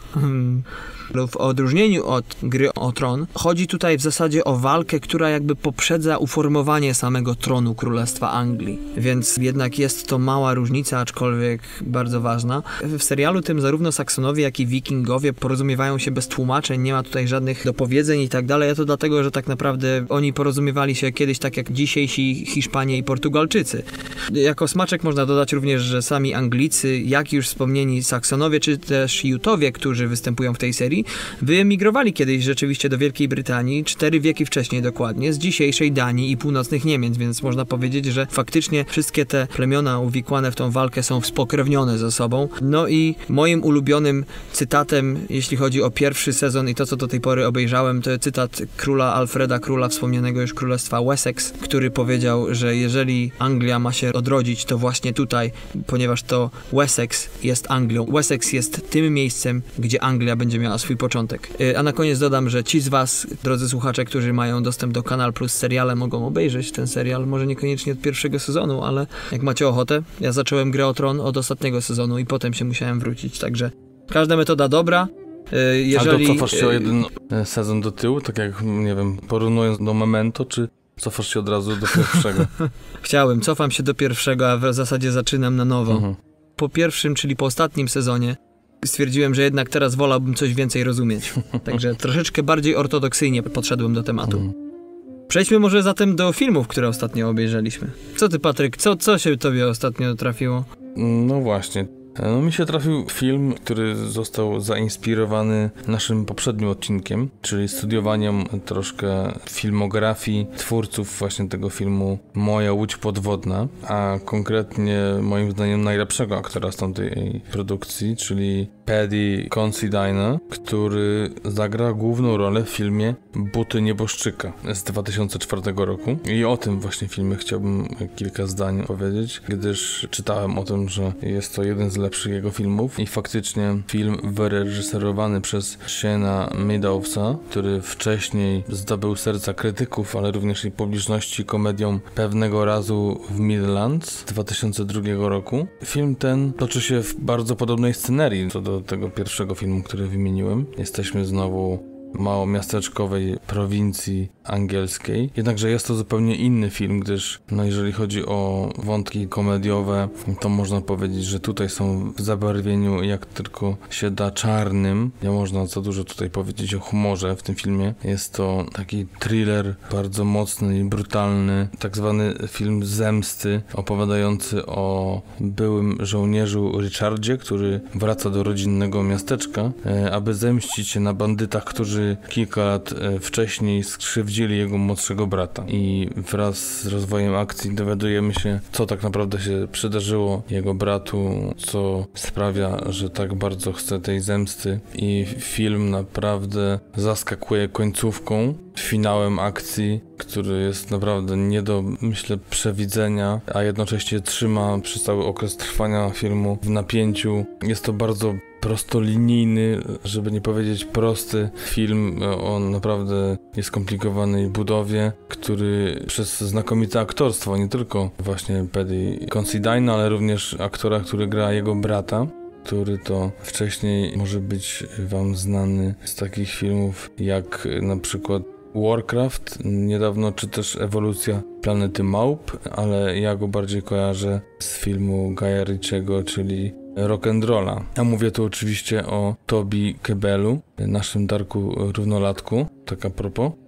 W odróżnieniu od Gry o Tron chodzi tutaj w zasadzie o walkę, która jakby poprzedza uformowanie samego tronu Królestwa Anglii. Więc jednak jest to mała różnica, aczkolwiek bardzo ważna. W serialu tym zarówno Saksonowie, jak i Wikingowie porozumiewają się bez tłumaczeń, nie ma tutaj żadnych dopowiedzeń i tak dalej. A to dlatego, że tak naprawdę oni porozumiewali się kiedyś tak jak dzisiejsi Hiszpanie i Portugalczycy. Jako smaczek można dodać również, że sami Anglicy, jak już wspomnieni Saksonowie, czy też Jutowie, którzy występują w tej serii, wyemigrowali kiedyś rzeczywiście do Wielkiej Brytanii, cztery wieki wcześniej dokładnie, z dzisiejszej Danii i północnych Niemiec, więc można powiedzieć, że faktycznie wszystkie te plemiona uwikłane w tą walkę są spokrewnione ze sobą. No i moim ulubionym cytatem, jeśli chodzi o pierwszy sezon i to, co do tej pory obejrzałem, to cytat króla Alfreda, króla wspomnianego już Królestwa Wessex, który powiedział, że jeżeli Anglia ma się odrodzić, to właśnie tutaj, ponieważ to Wessex jest Anglią. Wessex jest tym miejscem, gdzie Anglia będzie miała swój początek. A na koniec dodam, że ci z was, drodzy słuchacze, którzy mają dostęp do Kanal Plus seriale, mogą obejrzeć ten serial, może niekoniecznie od pierwszego sezonu, ale jak macie ochotę, ja zacząłem Grę o Tron od ostatniego sezonu i potem się musiałem wrócić, także każda metoda dobra. Jeżeli... Ale to cofasz się o jeden sezon do tyłu, tak jak, nie wiem, porównując do Memento, czy cofasz się od razu do pierwszego? Chciałem, cofam się do pierwszego, a w zasadzie zaczynam na nowo. Mhm. Po pierwszym, czyli po ostatnim sezonie, stwierdziłem, że jednak teraz wolałbym coś więcej rozumieć. Także troszeczkę bardziej ortodoksyjnie podszedłem do tematu. Mhm. Przejdźmy może zatem do filmów, które ostatnio obejrzeliśmy. Co ty, Patryk, co, co się tobie ostatnio trafiło? No właśnie. No, mi się trafił film, który został zainspirowany naszym poprzednim odcinkiem, czyli studiowaniem troszkę filmografii twórców właśnie tego filmu Moja Łódź Podwodna, a konkretnie moim zdaniem najlepszego aktora z tamtej produkcji, czyli Paddy Considine, który zagra główną rolę w filmie Buty Nieboszczyka z dwa tysiące czwartego roku. I o tym właśnie filmie chciałbym kilka zdań powiedzieć, gdyż czytałem o tym, że jest to jeden z lepszych jego filmów i faktycznie film wyreżyserowany przez Shana Meadowsa, który wcześniej zdobył serca krytyków, ale również i publiczności komedią Pewnego razu w Midlands z dwa tysiące drugiego roku. Film ten toczy się w bardzo podobnej scenerii co do tego pierwszego filmu, który wymieniłem. Jesteśmy znowu mało miasteczkowej prowincji angielskiej. Jednakże jest to zupełnie inny film, gdyż no jeżeli chodzi o wątki komediowe, to można powiedzieć, że tutaj są w zabarwieniu jak tylko się da czarnym. Nie można za dużo tutaj powiedzieć o humorze w tym filmie. Jest to taki thriller bardzo mocny i brutalny, tak zwany film zemsty, opowiadający o byłym żołnierzu Richardzie, który wraca do rodzinnego miasteczka, aby zemścić się na bandytach, którzy kilka lat wcześniej skrzywdzili jego młodszego brata. I wraz z rozwojem akcji dowiadujemy się, co tak naprawdę się przydarzyło jego bratu, co sprawia, że tak bardzo chce tej zemsty. I film naprawdę zaskakuje końcówką, finałem akcji, który jest naprawdę nie do, myślę, przewidzenia, a jednocześnie trzyma przez cały okres trwania filmu w napięciu. Jest to bardzo prostolinijny, żeby nie powiedzieć prosty film o naprawdę nieskomplikowanej budowie, który przez znakomite aktorstwo, nie tylko właśnie Paddy Considine, ale również aktora, który gra jego brata, który to wcześniej może być wam znany z takich filmów jak na przykład Warcraft niedawno, czy też Ewolucja Planety Małp, ale ja go bardziej kojarzę z filmu Guya Ritchiego, czyli Rock'n'Rolla. A mówię tu oczywiście o Toby Kebbellu, naszym Darku równolatku, tak a propos.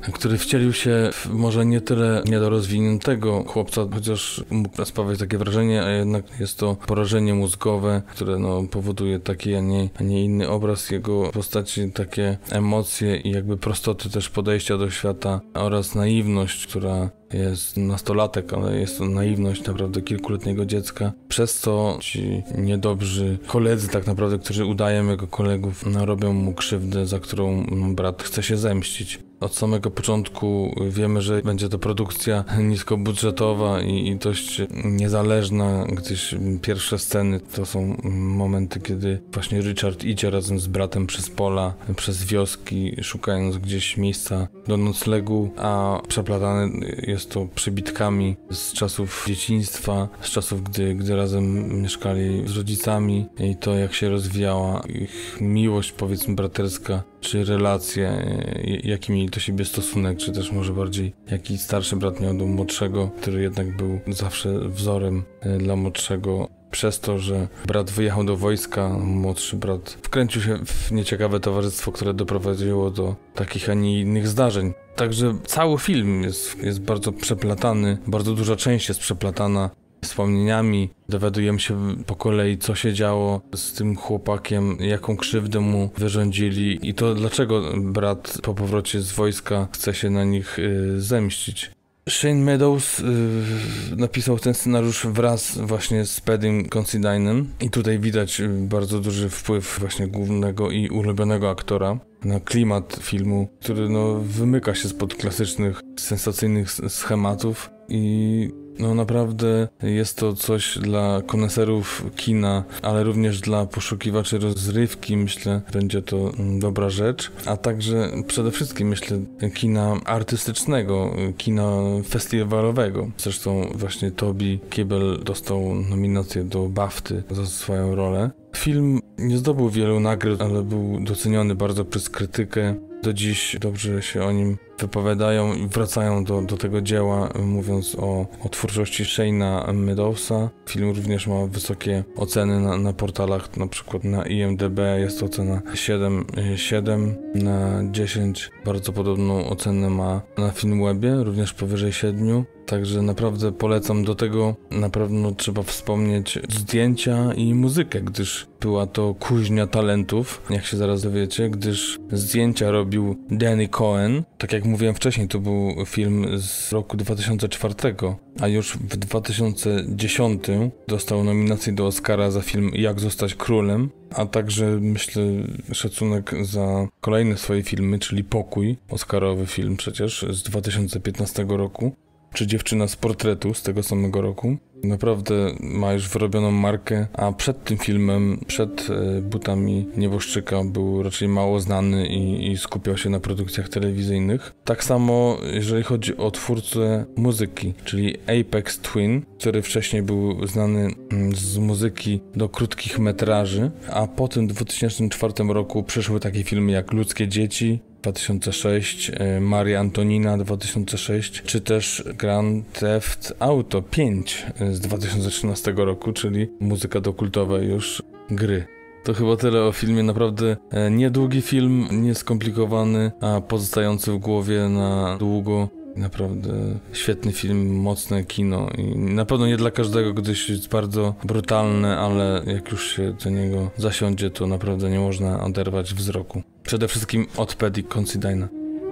który wcielił się w może nie tyle niedorozwiniętego chłopca, chociaż mógł sprawiać takie wrażenie, a jednak jest to porażenie mózgowe, które no, powoduje taki, a nie, a nie inny obraz jego postaci, takie emocje i jakby prostoty też podejścia do świata oraz naiwność, która jest nastolatek, ale jest to naiwność naprawdę kilkuletniego dziecka. Przez co ci niedobrzy koledzy tak naprawdę, którzy udają jego kolegów, no, robią mu krzywdę, za którą no, brat chce się zemścić. Od samego początku wiemy, że będzie to produkcja niskobudżetowa i, i dość niezależna, gdyż pierwsze sceny to są momenty, kiedy właśnie Richard idzie razem z bratem przez pola, przez wioski, szukając gdzieś miejsca do noclegu, a przeplatane jest to przybitkami z czasów dzieciństwa, z czasów, gdy, gdy razem mieszkali z rodzicami i to, jak się rozwijała ich miłość, powiedzmy, braterska, czy relacje, jaki mieli do siebie stosunek, czy też może bardziej jaki starszy brat miał do młodszego, który jednak był zawsze wzorem dla młodszego. Przez to, że brat wyjechał do wojska, młodszy brat wkręcił się w nieciekawe towarzystwo, które doprowadziło do takich, a nie innych zdarzeń. Także cały film jest, jest bardzo przeplatany, bardzo duża część jest przeplatana wspomnieniami. Dowiadujemy się po kolei, co się działo z tym chłopakiem, jaką krzywdę mu wyrządzili i to, dlaczego brat po powrocie z wojska chce się na nich y, zemścić. Shane Meadows y, napisał ten scenariusz wraz właśnie z Paddy Considinem i tutaj widać bardzo duży wpływ właśnie głównego i ulubionego aktora na klimat filmu, który no, wymyka się spod klasycznych, sensacyjnych schematów i no naprawdę jest to coś dla koneserów kina, ale również dla poszukiwaczy rozrywki, myślę, będzie to dobra rzecz, a także przede wszystkim, myślę, kina artystycznego, kina festiwalowego. Zresztą właśnie Toby Kebbell dostał nominację do BAFTY za swoją rolę. Film nie zdobył wielu nagród, ale był doceniony bardzo przez krytykę. Do dziś dobrze się o nim wypowiadają i wracają do, do tego dzieła, mówiąc o, o twórczości Shane'a Meadowsa. Film również ma wysokie oceny na, na portalach, na przykład na I M D B jest to ocena siedem przecinek siedem na dziesięć. Bardzo podobną ocenę ma na Filmwebie, również powyżej siedmiu. Także naprawdę polecam. Do tego na pewno trzeba wspomnieć zdjęcia i muzykę, gdyż była to kuźnia talentów, jak się zaraz dowiecie, gdyż zdjęcia robił Danny Cohen. Tak jak mówiłem wcześniej, to był film z roku dwa tysiące czwartego, a już w dwa tysiące dziesiątym dostał nominację do Oscara za film Jak zostać królem, a także myślę szacunek za kolejne swoje filmy, czyli Pokój, oscarowy film przecież z dwa tysiące piętnastego roku, czy Dziewczyna z portretu z tego samego roku. Naprawdę ma już wyrobioną markę, a przed tym filmem, przed Butami Nieboszczyka był raczej mało znany i, i skupiał się na produkcjach telewizyjnych. Tak samo jeżeli chodzi o twórcę muzyki, czyli Aphex Twin, który wcześniej był znany z muzyki do krótkich metraży, a po tym w dwa tysiące czwartym roku przyszły takie filmy jak Ludzkie dzieci, dwa tysiące szósty, Maria Antonina dwa tysiące szósty, czy też Grand Theft Auto pięć z dwa tysiące trzynastego roku, czyli muzyka do kultowej już gry. To chyba tyle o filmie, naprawdę niedługi film, nieskomplikowany, a pozostający w głowie na długo. Naprawdę świetny film, mocne kino i na pewno nie dla każdego, gdyż jest bardzo brutalne, ale jak już się do niego zasiądzie, to naprawdę nie można oderwać wzroku. Przede wszystkim od Paddy Considina.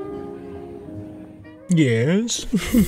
Yes.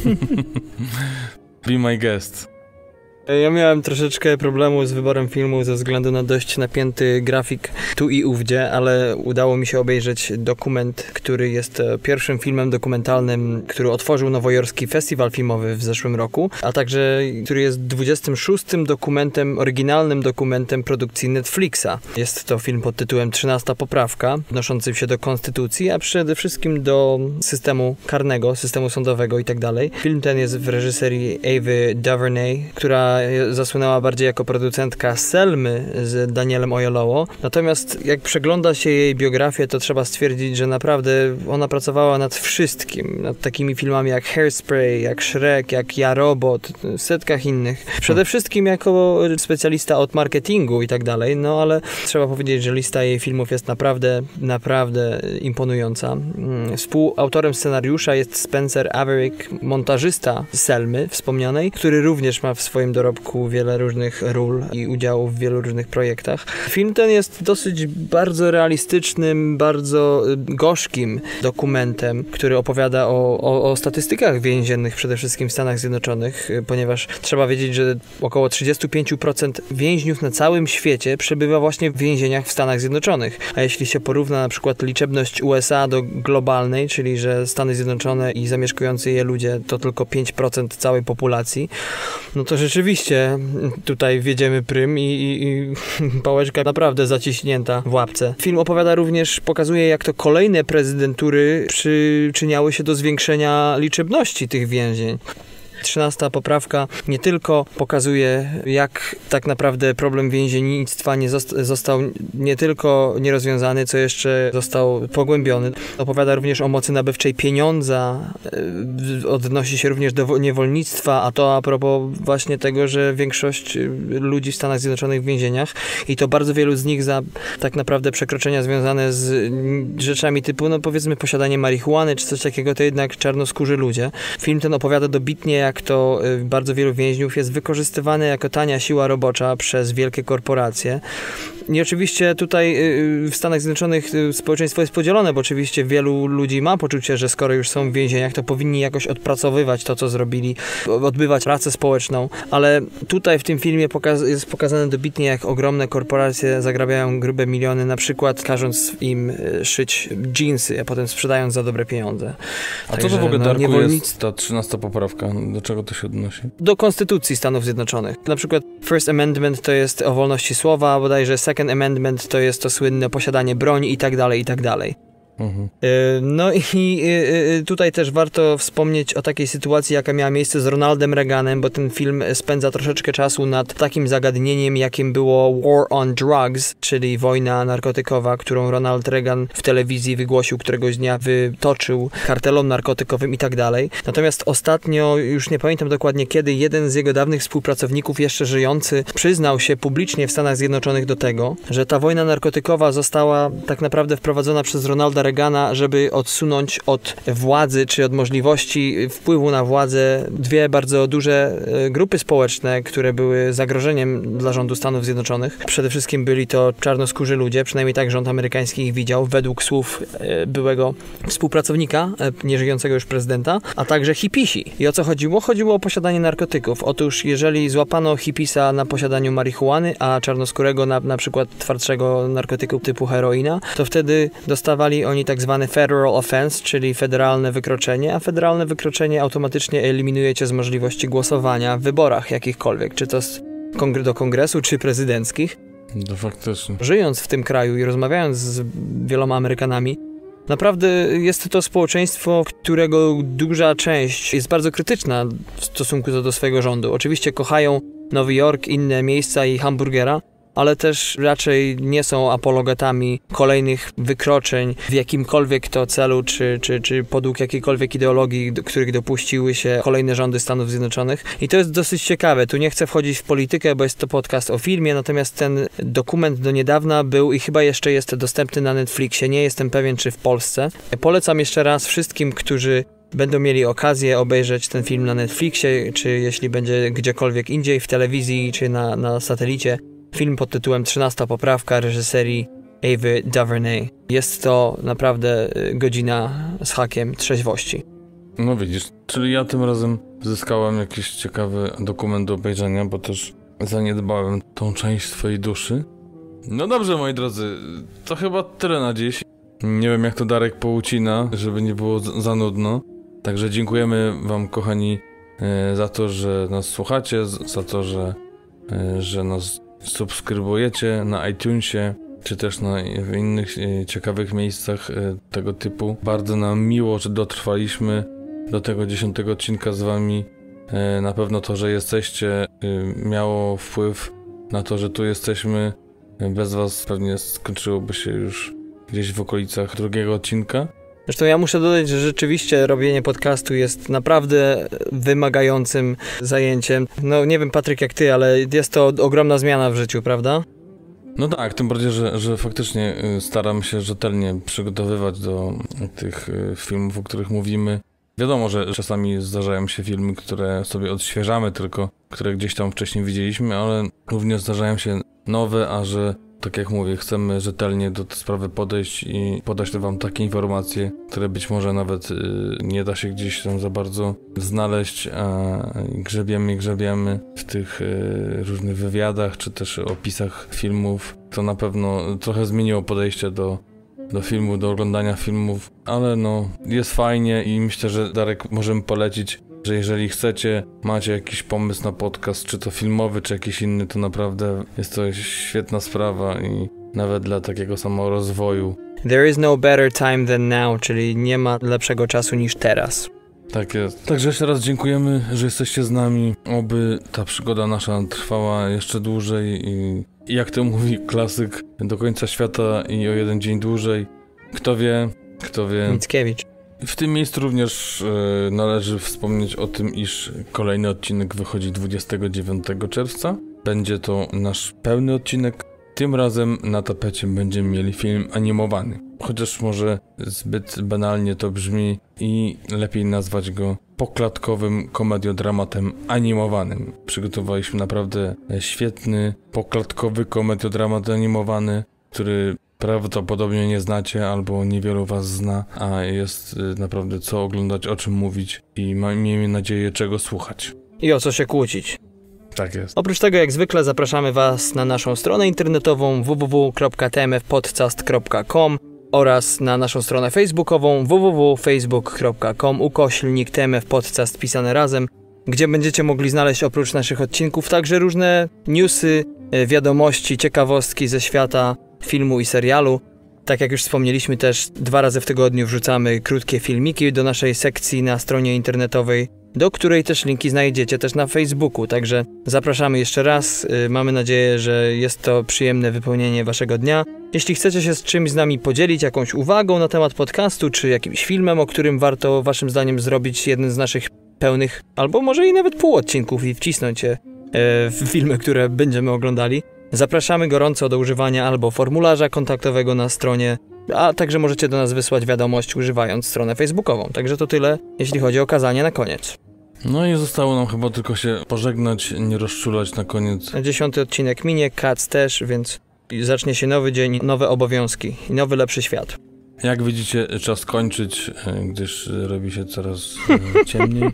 Be my guest. Ja miałem troszeczkę problemu z wyborem filmu ze względu na dość napięty grafik tu i ówdzie, ale udało mi się obejrzeć dokument, który jest pierwszym filmem dokumentalnym, który otworzył nowojorski festiwal filmowy w zeszłym roku, a także który jest dwudziestym szóstym dokumentem, oryginalnym dokumentem produkcji Netflixa. Jest to film pod tytułem Trzynasta poprawka, odnoszący się do konstytucji, a przede wszystkim do systemu karnego, systemu sądowego i tak dalej. Film ten jest w reżyserii Ava DuVernay, która zasłynęła bardziej jako producentka Selmy z Danielem Oyelowo. Natomiast jak przegląda się jej biografię, to trzeba stwierdzić, że naprawdę ona pracowała nad wszystkim. Nad takimi filmami jak Hairspray, jak Shrek, jak Ja, Robot, setkach innych. Przede wszystkim jako specjalista od marketingu i tak dalej, no ale trzeba powiedzieć, że lista jej filmów jest naprawdę, naprawdę imponująca. Współautorem scenariusza jest Spencer Averick, montażysta Selmy wspomnianej, który również ma w swoim dorobku wiele różnych ról i udziału w wielu różnych projektach. Film ten jest dosyć bardzo realistycznym, bardzo gorzkim dokumentem, który opowiada o, o, o statystykach więziennych przede wszystkim w Stanach Zjednoczonych, ponieważ trzeba wiedzieć, że około trzydzieści pięć procent więźniów na całym świecie przebywa właśnie w więzieniach w Stanach Zjednoczonych. A jeśli się porówna na przykład liczebność U S A do globalnej, czyli że Stany Zjednoczone i zamieszkujący je ludzie to tylko pięć procent całej populacji, no to rzeczywiście tutaj wiedziemy prym i, i, i pałeczka naprawdę zaciśnięta w łapce. Film opowiada również, pokazuje jak to kolejne prezydentury przyczyniały się do zwiększenia liczebności tych więzień. trzynasta poprawka nie tylko pokazuje, jak tak naprawdę problem więziennictwa nie zosta- został nie tylko nierozwiązany, co jeszcze został pogłębiony. Opowiada również o mocy nabywczej pieniądza, odnosi się również do niewolnictwa, a to a propos właśnie tego, że większość ludzi w Stanach Zjednoczonych w więzieniach i to bardzo wielu z nich za tak naprawdę przekroczenia związane z rzeczami typu, no powiedzmy posiadanie marihuany czy coś takiego, to jednak czarnoskórzy ludzie. Film ten opowiada dobitnie, jak to bardzo wielu więźniów jest wykorzystywane jako tania siła robocza przez wielkie korporacje. I oczywiście tutaj w Stanach Zjednoczonych społeczeństwo jest podzielone, bo oczywiście wielu ludzi ma poczucie, że skoro już są w więzieniach, to powinni jakoś odpracowywać to, co zrobili, odbywać pracę społeczną, ale tutaj w tym filmie pokaz- jest pokazane dobitnie, jak ogromne korporacje zagrabiają grube miliony, na przykład każąc im szyć dżinsy, a potem sprzedając za dobre pieniądze. A co to w ogóle, no, Darku, niewolnic... jest ta trzynasta poprawka? Do czego to się odnosi? Do Konstytucji Stanów Zjednoczonych. Na przykład First Amendment to jest o wolności słowa, bodajże Second Amendment to jest to słynne posiadanie broni i tak dalej, i tak dalej. Mhm. No i tutaj też warto wspomnieć o takiej sytuacji, jaka miała miejsce z Ronaldem Reaganem, bo ten film spędza troszeczkę czasu nad takim zagadnieniem, jakim było War on Drugs, czyli wojna narkotykowa, którą Ronald Reagan w telewizji wygłosił któregoś dnia, wytoczył kartelom narkotykowym i tak dalej. Natomiast ostatnio, już nie pamiętam dokładnie kiedy, jeden z jego dawnych współpracowników, jeszcze żyjący, przyznał się publicznie w Stanach Zjednoczonych do tego, że ta wojna narkotykowa została tak naprawdę wprowadzona przez Ronalda Reagana, żeby odsunąć od władzy, czy od możliwości wpływu na władzę dwie bardzo duże grupy społeczne, które były zagrożeniem dla rządu Stanów Zjednoczonych. Przede wszystkim byli to czarnoskórzy ludzie, przynajmniej tak rząd amerykański ich widział, według słów byłego współpracownika, nieżyjącego już prezydenta, a także hipisi. I o co chodziło? Chodziło o posiadanie narkotyków. Otóż jeżeli złapano hipisa na posiadaniu marihuany, a czarnoskórego na, na przykład twardszego narkotyku typu heroina, to wtedy dostawali oni tak zwany federal offense, czyli federalne wykroczenie, a federalne wykroczenie automatycznie eliminuje cię z możliwości głosowania w wyborach jakichkolwiek, czy to z kongre- do kongresu, czy prezydenckich. To faktycznie. Żyjąc w tym kraju i rozmawiając z wieloma Amerykanami, naprawdę jest to społeczeństwo, którego duża część jest bardzo krytyczna w stosunku do, do swojego rządu. Oczywiście kochają Nowy Jork, inne miejsca i hamburgera, ale też raczej nie są apologetami kolejnych wykroczeń w jakimkolwiek to celu, czy, czy, czy podług jakiejkolwiek ideologii, do których dopuściły się kolejne rządy Stanów Zjednoczonych. I to jest dosyć ciekawe. Tu nie chcę wchodzić w politykę, bo jest to podcast o filmie, natomiast ten dokument do niedawna był i chyba jeszcze jest dostępny na Netflixie. Nie jestem pewien, czy w Polsce. Polecam jeszcze raz wszystkim, którzy będą mieli okazję obejrzeć ten film na Netflixie, czy jeśli będzie gdziekolwiek indziej, w telewizji, czy na, na satelicie. Film pod tytułem trzynasta poprawka reżyserii Ava DuVernay. Jest to naprawdę godzina z hakiem trzeźwości. No widzisz, czyli ja tym razem zyskałem jakiś ciekawy dokument do obejrzenia, bo też zaniedbałem tą część swojej duszy. No dobrze, moi drodzy, to chyba tyle na dziś. Nie wiem, jak to Darek poucina, żeby nie było za nudno. Także dziękujemy wam, kochani, za to, że nas słuchacie, za to, że, że nas subskrybujecie na iTunesie, czy też na, w innych ciekawych miejscach tego typu. Bardzo nam miło, że dotrwaliśmy do tego dziesiątego odcinka z wami. Na pewno to, że jesteście, miało wpływ na to, że tu jesteśmy. Bez was pewnie skończyłoby się już gdzieś w okolicach drugiego odcinka. Zresztą ja muszę dodać, że rzeczywiście robienie podcastu jest naprawdę wymagającym zajęciem. No nie wiem, Patryk, jak ty, ale jest to ogromna zmiana w życiu, prawda? No tak, tym bardziej, że, że faktycznie staram się rzetelnie przygotowywać do tych filmów, o których mówimy. Wiadomo, że czasami zdarzają się filmy, które sobie odświeżamy tylko, które gdzieś tam wcześniej widzieliśmy, ale również zdarzają się nowe, a że, tak jak mówię, chcemy rzetelnie do tej sprawy podejść i podać wam takie informacje, które być może nawet y, nie da się gdzieś tam za bardzo znaleźć, a grzebiemy, grzebiemy w tych y, różnych wywiadach, czy też opisach filmów. To na pewno trochę zmieniło podejście do do filmu, do oglądania filmów, ale no, jest fajnie i myślę, że Darek, możemy polecić, że jeżeli chcecie, macie jakiś pomysł na podcast, czy to filmowy, czy jakiś inny, to naprawdę jest to świetna sprawa i nawet dla takiego samorozwoju. There is no better time than now, czyli nie ma lepszego czasu niż teraz. Tak jest. Także jeszcze raz dziękujemy, że jesteście z nami. Oby ta przygoda nasza trwała jeszcze dłużej i jak to mówi klasyk, do końca świata i o jeden dzień dłużej. Kto wie, kto wie. Mickiewicz. W tym miejscu również e, należy wspomnieć o tym, iż kolejny odcinek wychodzi dwudziestego dziewiątego czerwca. Będzie to nasz pełny odcinek. Tym razem na tapecie będziemy mieli film animowany. Chociaż może zbyt banalnie to brzmi i lepiej nazwać go poklatkowym komediodramatem animowanym. Przygotowaliśmy naprawdę świetny, poklatkowy komediodramat animowany, który prawdopodobnie nie znacie albo niewielu was zna, a jest naprawdę co oglądać, o czym mówić i miejmy nadzieję czego słuchać. I o co się kłócić. Tak jest. Oprócz tego, jak zwykle, zapraszamy was na naszą stronę internetową w w w kropka t m f podcast kropka com oraz na naszą stronę facebookową w w w kropka facebook kropka com ukośnik T M F Podcast pisane razem, gdzie będziecie mogli znaleźć oprócz naszych odcinków także różne newsy, wiadomości, ciekawostki ze świata filmu i serialu. Tak jak już wspomnieliśmy, też dwa razy w tygodniu wrzucamy krótkie filmiki do naszej sekcji na stronie internetowej, do której też linki znajdziecie też na Facebooku, także zapraszamy jeszcze raz. Mamy nadzieję, że jest to przyjemne wypełnienie waszego dnia. Jeśli chcecie się z czymś z nami podzielić, jakąś uwagą na temat podcastu, czy jakimś filmem, o którym warto waszym zdaniem zrobić jeden z naszych pełnych, albo może i nawet pół odcinków i wcisnąć je w filmy, które będziemy oglądali, zapraszamy gorąco do używania albo formularza kontaktowego na stronie, a także możecie do nas wysłać wiadomość używając stronę facebookową. Także to tyle, jeśli chodzi o kazanie na koniec. No i zostało nam chyba tylko się pożegnać, nie rozczulać na koniec. Dziesiąty odcinek minie, Cats też, więc zacznie się nowy dzień, nowe obowiązki i nowy, lepszy świat. Jak widzicie, czas kończyć, gdyż robi się coraz ciemniej.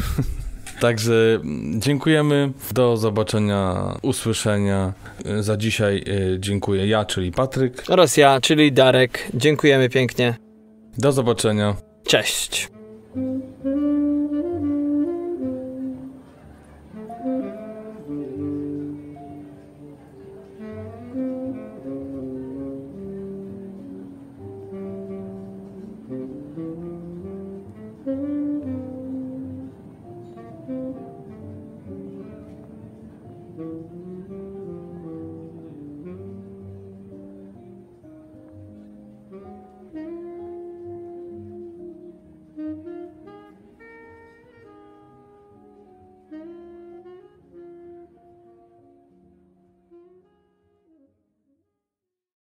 Także dziękujemy, do zobaczenia, usłyszenia. Za dzisiaj dziękuję ja, czyli Patryk. Oraz ja, czyli Darek. Dziękujemy pięknie. Do zobaczenia. Cześć.